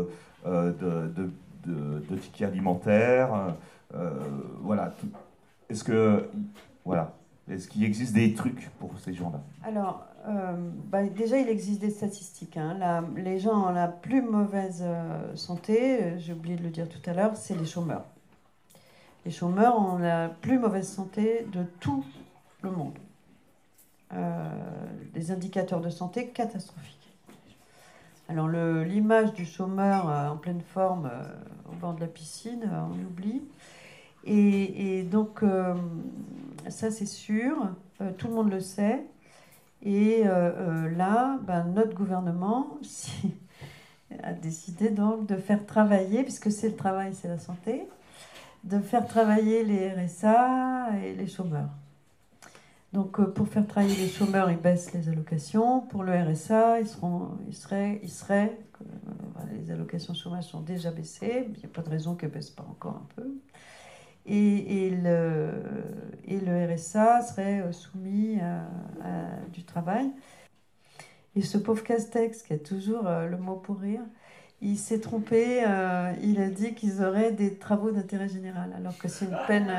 de tickets alimentaires, voilà. Est-ce qu'il existe des trucs pour ces gens-là? Alors, Déjà, il existe des statistiques. Les gens ont la plus mauvaise santé, j'ai oublié de le dire tout à l'heure, c'est les chômeurs. Les chômeurs ont la plus mauvaise santé de tout le monde. Des indicateurs de santé catastrophiques. Alors l'image du chômeur en pleine forme au bord de la piscine, on oublie. Et donc ça c'est sûr, tout le monde le sait. Et là, notre gouvernement a décidé donc de faire travailler, puisque c'est le travail, c'est la santé, de faire travailler les RSA et les chômeurs. Donc, pour faire travailler les chômeurs, ils baissent les allocations. Pour le RSA, les allocations chômage sont déjà baissées. Il n'y a pas de raison qu'elles ne baissent pas encore un peu. Et le RSA serait soumis à du travail. Et ce pauvre Castex, qui a toujours le mot pour rire, il s'est trompé. Il a dit qu'ils auraient des travaux d'intérêt général, alors que c'est une peine...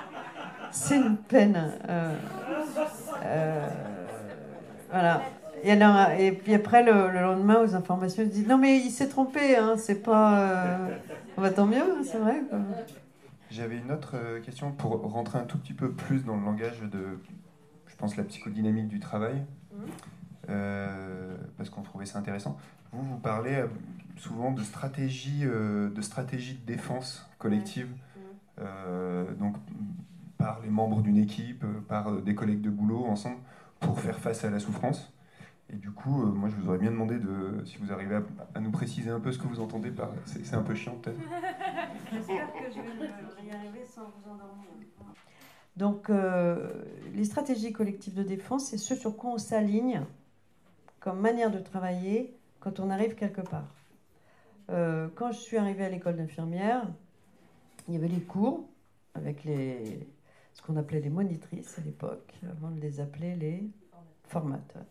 voilà. Et puis après, le lendemain, aux informations, il dit non, mais il s'est trompé, hein, c'est pas. Tant mieux, hein, c'est vrai. Quoi. J'avais une autre question pour rentrer un tout petit peu plus dans le langage de, je pense, la psychodynamique du travail, parce qu'on trouvait ça intéressant. Vous parlez souvent de stratégie de défense collective, donc par les membres d'une équipe, par des collègues de boulot ensemble, pour faire face à la souffrance. Et du coup, moi, je vous aurais bien demandé si vous arrivez à nous préciser un peu ce que vous entendez par... C'est un peu chiant, peut-être. J'espère que je vais y arriver sans vous endormir. Donc, les stratégies collectives de défense, c'est ce sur quoi on s'aligne comme manière de travailler quand on arrive quelque part. Quand je suis arrivée à l'école d'infirmière, il y avait les cours avec ce qu'on appelait les monitrices à l'époque, avant de les appeler les formatrices.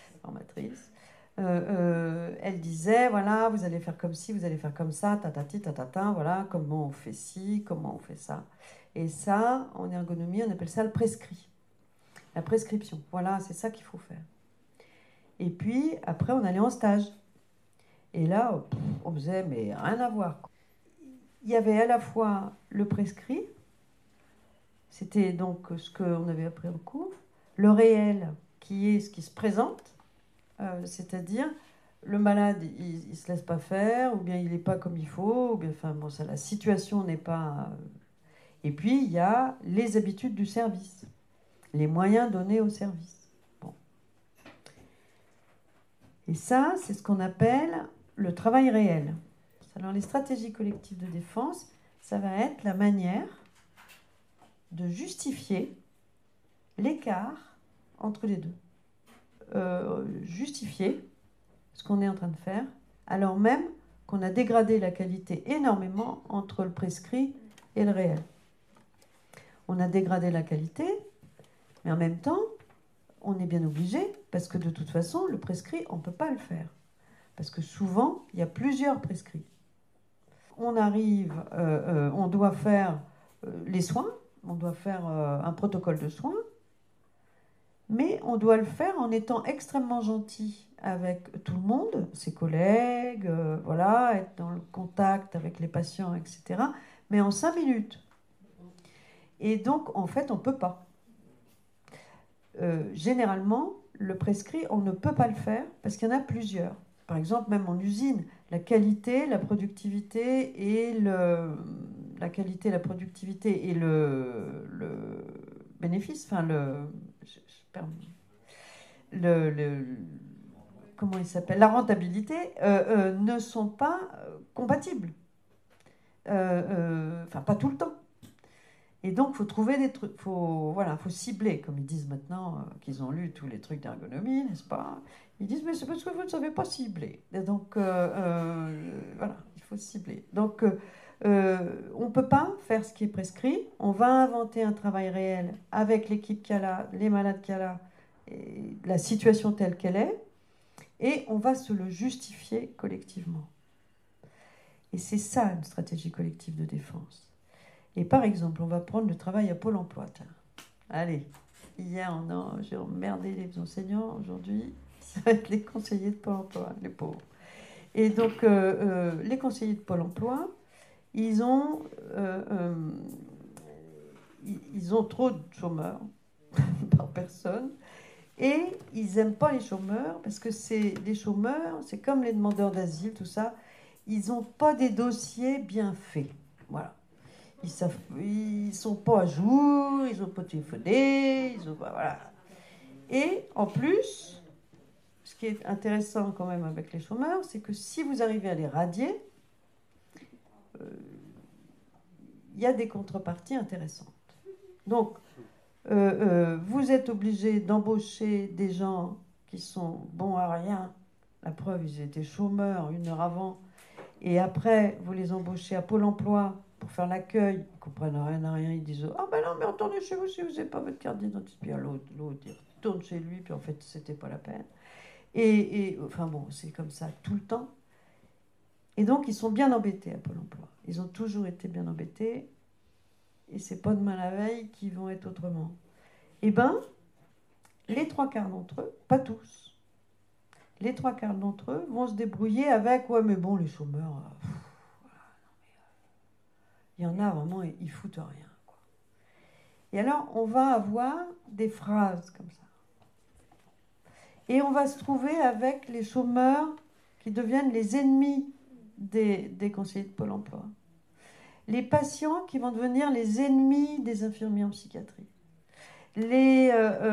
Elle disait, voilà, vous allez faire comme ci, vous allez faire comme ça, tatati, tatata, voilà, comment on fait ci, comment on fait ça. Et ça, en ergonomie, on appelle ça le prescrit. La prescription, voilà, c'est ça qu'il faut faire. Et puis, après, on allait en stage. Et là, on faisait, mais rien à voir. Il y avait à la fois le prescrit, c'était donc ce qu'on avait appris en cours, le réel, qui est ce qui se présente, c'est-à-dire le malade, il ne se laisse pas faire, ou bien il n'est pas comme il faut, ou bien, la situation n'est pas... Et puis, il y a les habitudes du service, les moyens donnés au service. Bon. Et ça, c'est ce qu'on appelle le travail réel. Alors, les stratégies collectives de défense, ça va être la manière de justifier l'écart entre les deux. Justifier ce qu'on est en train de faire, alors même qu'on a dégradé la qualité énormément entre le prescrit et le réel. On a dégradé la qualité, mais en même temps, on est bien obligé, parce que de toute façon, le prescrit, on ne peut pas le faire. Parce que souvent, il y a plusieurs prescrits. On arrive, on doit faire les soins, on doit faire un protocole de soins, mais on doit le faire en étant extrêmement gentil avec tout le monde, ses collègues, voilà, être dans le contact avec les patients, etc. Mais en 5 minutes. Et donc, en fait, on ne peut pas. Généralement, le prescrit, on ne peut pas le faire parce qu'il y en a plusieurs. Par exemple, même en usine, la qualité, la productivité et le bénéfice, comment il s'appelle, la rentabilité, ne sont pas compatibles. Pas tout le temps. Et donc, il faut trouver des trucs, faut cibler, comme ils disent maintenant, qu'ils ont lu tous les trucs d'ergonomie, n'est-ce pas? Ils disent, mais c'est parce que vous ne savez pas cibler. Et donc, il faut cibler. Donc, on ne peut pas faire ce qui est prescrit. On va inventer un travail réel avec l'équipe qu'il y a là, les malades qu'il y a là, et la situation telle qu'elle est, et on va se le justifier collectivement. Et c'est ça, une stratégie collective de défense. Et par exemple, on va prendre le travail à Pôle emploi. Tiens. Allez, hier, j'ai emmerdé les enseignants. Aujourd'hui, ça va être les conseillers de Pôle emploi, les pauvres. Et donc, les conseillers de Pôle emploi, ils ont trop de chômeurs par personne. Et ils n'aiment pas les chômeurs parce que les chômeurs, c'est comme les demandeurs d'asile, tout ça, ils n'ont pas des dossiers bien faits. Voilà. Ils sont pas à jour, ils n'ont pas téléphoné, voilà. Et en plus, ce qui est intéressant quand même avec les chômeurs, c'est que si vous arrivez à les radier, il y a des contreparties intéressantes. Donc, vous êtes obligé d'embaucher des gens qui sont bons à rien. La preuve, ils étaient chômeurs 1 heure avant. Et après, vous les embauchez à Pôle emploi pour faire l'accueil. Ils ne comprennent rien à rien. Ils disent « Ah ben non, mais retournez chez vous si vous n'avez pas votre carte d'identité. » Puis l'autre, il retourne chez lui, puis en fait, c'était pas la peine. Et enfin bon, c'est comme ça tout le temps. Et donc, ils sont bien embêtés à Pôle emploi. Ils ont toujours été bien embêtés. Et c'est pas demain la veille qu'ils vont être autrement. Eh bien, les 3/4 d'entre eux, pas tous, les 3/4 d'entre eux vont se débrouiller avec « Ouais, mais bon, les chômeurs, il y en a vraiment, ils foutent rien. » quoi. Et alors, on va avoir des phrases comme ça. Et on va se trouver avec les chômeurs qui deviennent les ennemis des conseillers de Pôle emploi. Les patients qui vont devenir les ennemis des infirmiers en psychiatrie. Les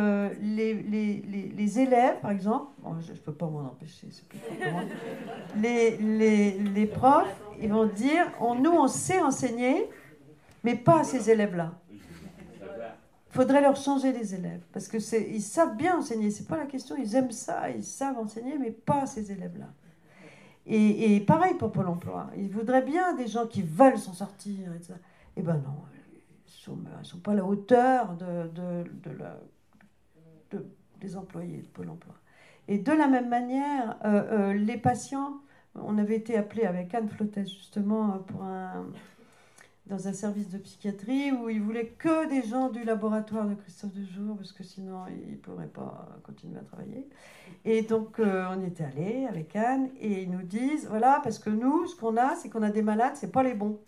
élèves, par exemple, je ne peux pas m'en empêcher, c'est plus fort que moi. Les profs, ils vont dire, nous on sait enseigner, mais pas à ces élèves-là. Il faudrait leur changer les élèves, parce que ils savent bien enseigner, c'est pas la question, ils aiment ça, ils savent enseigner, mais pas à ces élèves-là. Et pareil pour Pôle emploi. Ils voudraient bien des gens qui veulent s'en sortir. Et ça. Eh ben non, les chômeurs, ils ne sont pas à la hauteur des employés de Pôle emploi. Et de la même manière, les patients, on avait été appelés avec Anne Flottes justement dans un service de psychiatrie où ils voulaient que des gens du laboratoire de Christophe Dejour parce que sinon ils ne pourraient pas continuer à travailler. Et donc on y était allés avec Anne et ils nous disent voilà, parce que nous ce qu'on a c'est qu'on a des malades, c'est pas les bons.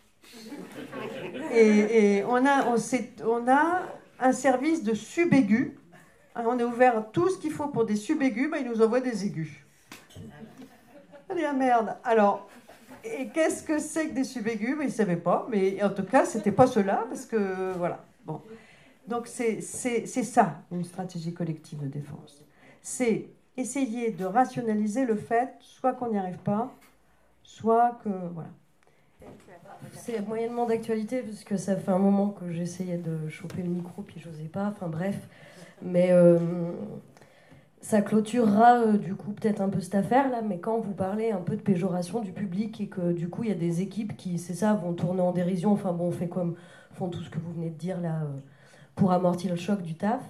Et on a un service de sub-aigus. On est ouvert à tout ce qu'il faut pour des sub-aigus, ils nous envoient des aigus. Allez, ah merde. Alors, et qu'est-ce que c'est que des sub-aigus? Ils ne savaient pas, mais en tout cas, ce n'était pas cela, parce que, voilà. Bon. Donc, c'est ça, une stratégie collective de défense. C'est essayer de rationaliser le fait, soit qu'on n'y arrive pas, soit que, voilà. C'est moyennement d'actualité, parce que ça fait un moment que j'essayais de choper le micro, puis j'osais pas, enfin bref. Mais ça clôturera du coup peut-être un peu cette affaire-là, mais quand vous parlez un peu de péjoration du public et que du coup il y a des équipes qui, c'est ça, vont tourner en dérision, enfin bon, font tout ce que vous venez de dire là pour amortir le choc du taf,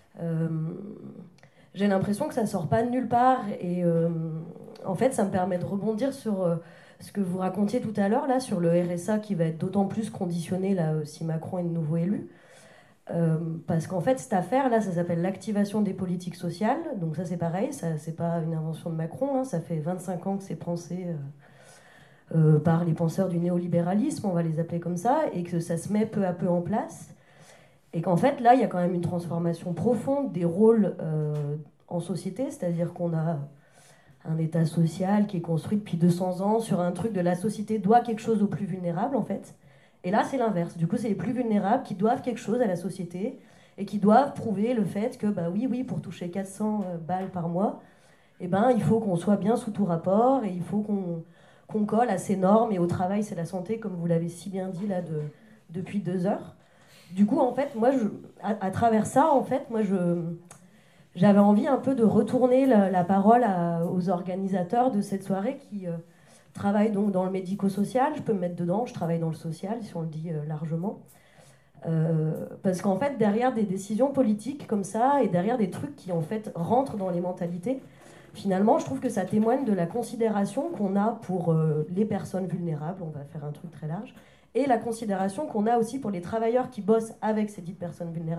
j'ai l'impression que ça sort pas de nulle part et en fait ça me permet de rebondir sur ce que vous racontiez tout à l'heure là, sur le RSA qui va être d'autant plus conditionné là si Macron est de nouveau élu. Parce qu'en fait, cette affaire-là, ça s'appelle l'activation des politiques sociales. Donc ça, c'est pareil, ça, c'est pas une invention de Macron. Hein, ça fait 25 ans que c'est pensé par les penseurs du néolibéralisme, on va les appeler comme ça, et que ça se met peu à peu en place. Et qu'en fait, là, il y a quand même une transformation profonde des rôles en société, c'est-à-dire qu'on a un État social qui est construit depuis 200 ans sur un truc de la société doit quelque chose aux plus vulnérables, en fait. Et là, c'est l'inverse. Du coup, c'est les plus vulnérables qui doivent quelque chose à la société et qui doivent prouver le fait que, bah oui, pour toucher 400 balles par mois, eh ben, il faut qu'on soit bien sous tout rapport et il faut qu'on colle à ces normes. Et au travail, c'est la santé, comme vous l'avez si bien dit là depuis 2 heures. Du coup, en fait, moi, à travers ça, en fait, moi, j'avais envie un peu de retourner la parole aux organisateurs de cette soirée qui travaille donc dans le médico-social, je peux me mettre dedans, je travaille dans le social, si on le dit largement. Parce qu'en fait, derrière des décisions politiques comme ça, et derrière des trucs qui en fait rentrent dans les mentalités, finalement, je trouve que ça témoigne de la considération qu'on a pour les personnes vulnérables, on va faire un truc très large, et la considération qu'on a aussi pour les travailleurs qui bossent avec ces dites personnes vulnérables,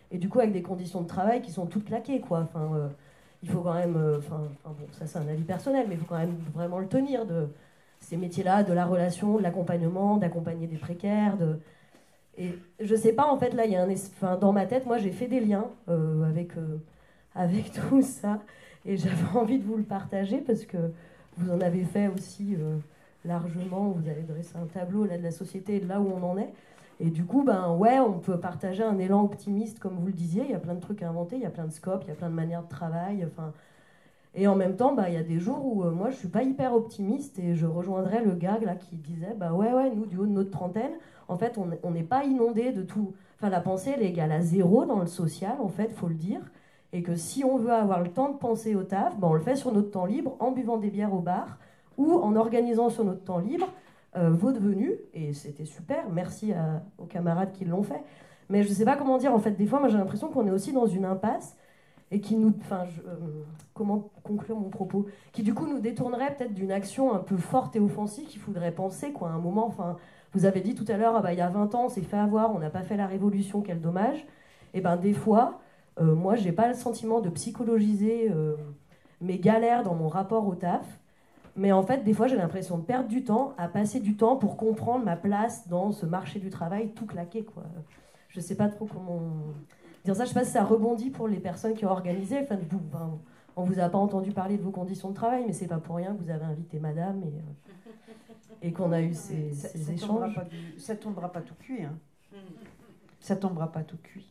et du coup avec des conditions de travail qui sont toutes claquées, quoi. Enfin, il faut quand même, bon, ça c'est un avis personnel, mais il faut quand même vraiment le tenir de ces métiers-là, de la relation, de l'accompagnement, d'accompagner des précaires, et je sais pas, en fait, là, il y a dans ma tête, moi, j'ai fait des liens avec tout ça, et j'avais envie de vous le partager parce que vous en avez fait aussi largement. Vous avez dressé un tableau là de la société et de là où on en est. Et du coup, ouais, on peut partager un élan optimiste, comme vous le disiez. Il y a plein de trucs à inventer, il y a plein de scopes, il y a plein de manières de travail. Enfin, et en même temps, il y a des jours où moi, je suis pas hyper optimiste et je rejoindrais le gars là qui disait, ouais, nous, du haut de notre trentaine, en fait, on n'est pas inondé de tout. Enfin, la pensée, elle est égale à 0 dans le social, en fait, faut le dire. Et que si on veut avoir le temps de penser au taf, on le fait sur notre temps libre, en buvant des bières au bar, ou en organisant sur notre temps libre vos devenus, et c'était super, merci aux camarades qui l'ont fait. Mais je ne sais pas comment dire, en fait, des fois, moi j'ai l'impression qu'on est aussi dans une impasse, et qui nous... comment conclure mon propos? Qui du coup nous détournerait peut-être d'une action un peu forte et offensive qu'il faudrait penser, quoi, à un moment. Enfin, vous avez dit tout à l'heure, il y a 20 ans, on s'est fait avoir, on n'a pas fait la révolution, quel dommage. Et des fois, moi, j'ai pas le sentiment de psychologiser mes galères dans mon rapport au taf. Mais en fait, des fois, j'ai l'impression de perdre du temps à passer du temps pour comprendre ma place dans ce marché du travail tout claqué, quoi. Je sais pas trop comment dire ça. Je sais pas si ça rebondit pour les personnes qui ont organisé. Enfin, on vous a pas entendu parler de vos conditions de travail, mais c'est pas pour rien que vous avez invité madame et qu'on a eu ces échanges. Ça tombera pas tout cuit, hein. Ça tombera pas tout cuit.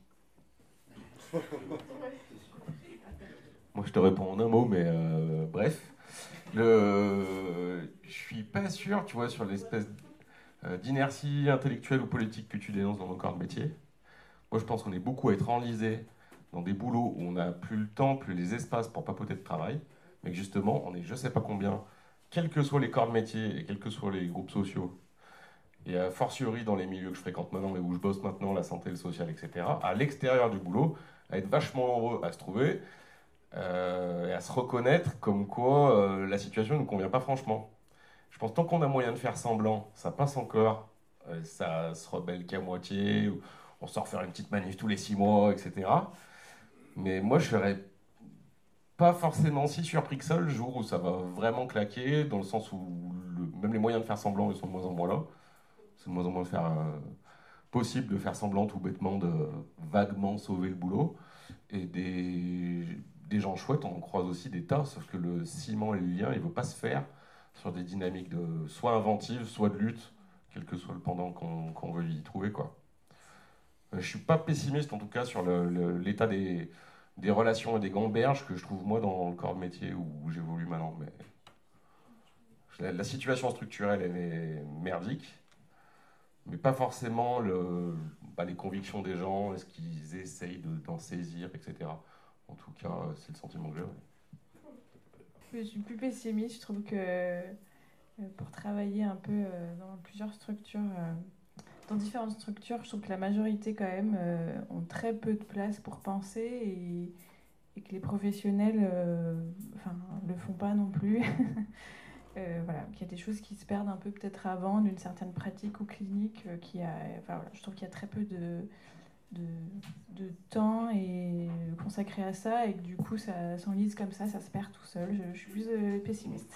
Moi, je te réponds en un mot, mais bref. Je suis pas sûr, tu vois, sur l'espèce d'inertie intellectuelle ou politique que tu dénonces dans nos corps de métier. Moi, je pense qu'on est beaucoup à être enlisés dans des boulots où on n'a plus le temps, plus les espaces pour papoter de travail, mais que justement, on est je sais pas combien, quels que soient les corps de métier et quels que soient les groupes sociaux, et a fortiori dans les milieux que je fréquente maintenant et où je bosse maintenant, la santé, le social, etc., à l'extérieur du boulot, à être vachement nombreux à se trouver et à se reconnaître comme quoi la situation ne nous convient pas franchement. Je pense que tant qu'on a moyen de faire semblant, ça passe encore, ça se rebelle qu'à moitié, on sort faire une petite manif tous les 6 mois, etc. Mais moi, je serais pas forcément si surpris que ça le jour où ça va vraiment claquer, dans le sens où même les moyens de faire semblant ils sont de moins en moins là. C'est de moins en moins possible de faire semblant tout bêtement de vaguement sauver le boulot. Et des gens chouettes, on en croise aussi des tas, sauf que le ciment et le lien, il ne veut pas se faire sur des dynamiques de soit inventives, soit de lutte, quel que soit le pendant qu'on veut y trouver, quoi. Je ne suis pas pessimiste, en tout cas, sur l'état des relations et des gamberges que je trouve, moi, dans le corps de métier où j'évolue maintenant. Mais la situation structurelle, elle est merdique, mais pas forcément les convictions des gens, est-ce qu'ils essayent d'en saisir, etc. En tout cas, c'est le sentiment que j'ai. Je suis plus pessimiste. Je trouve que pour travailler un peu dans plusieurs structures, dans différentes structures, je trouve que la majorité quand même ont très peu de place pour penser et que les professionnels le font pas non plus. Voilà, qu'il y a des choses qui se perdent un peu peut-être avant d'une certaine pratique ou clinique je trouve qu'il y a très peu de temps et consacré à ça et que du coup ça s'enlise comme ça se perd tout seul. Je suis plus pessimiste.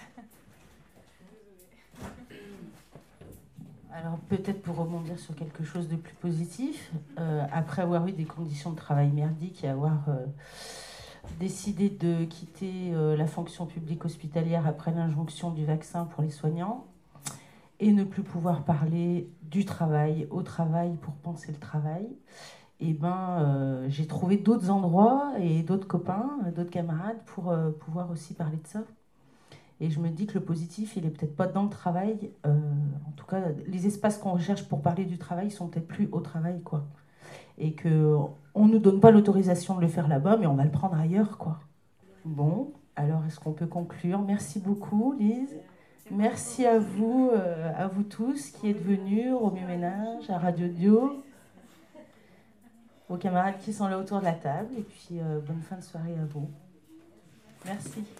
Alors peut-être pour rebondir sur quelque chose de plus positif, après avoir eu des conditions de travail merdiques et avoir décidé de quitter la fonction publique hospitalière après l'injonction du vaccin pour les soignants et ne plus pouvoir parler du travail au travail pour penser le travail, j'ai trouvé d'autres endroits et d'autres copains, d'autres camarades pour pouvoir aussi parler de ça. Et je me dis que le positif, il est peut-être pas dans le travail. En tout cas, les espaces qu'on recherche pour parler du travail sont peut-être plus au travail, quoi. Et qu'on ne nous donne pas l'autorisation de le faire là-bas, mais on va le prendre ailleurs, quoi. Bon, alors est-ce qu'on peut conclure? Merci beaucoup, Lise. Merci à vous tous qui êtes venus, Romu Ménage, à Radio Dio, aux camarades qui sont là autour de la table, et puis bonne fin de soirée à vous. Merci.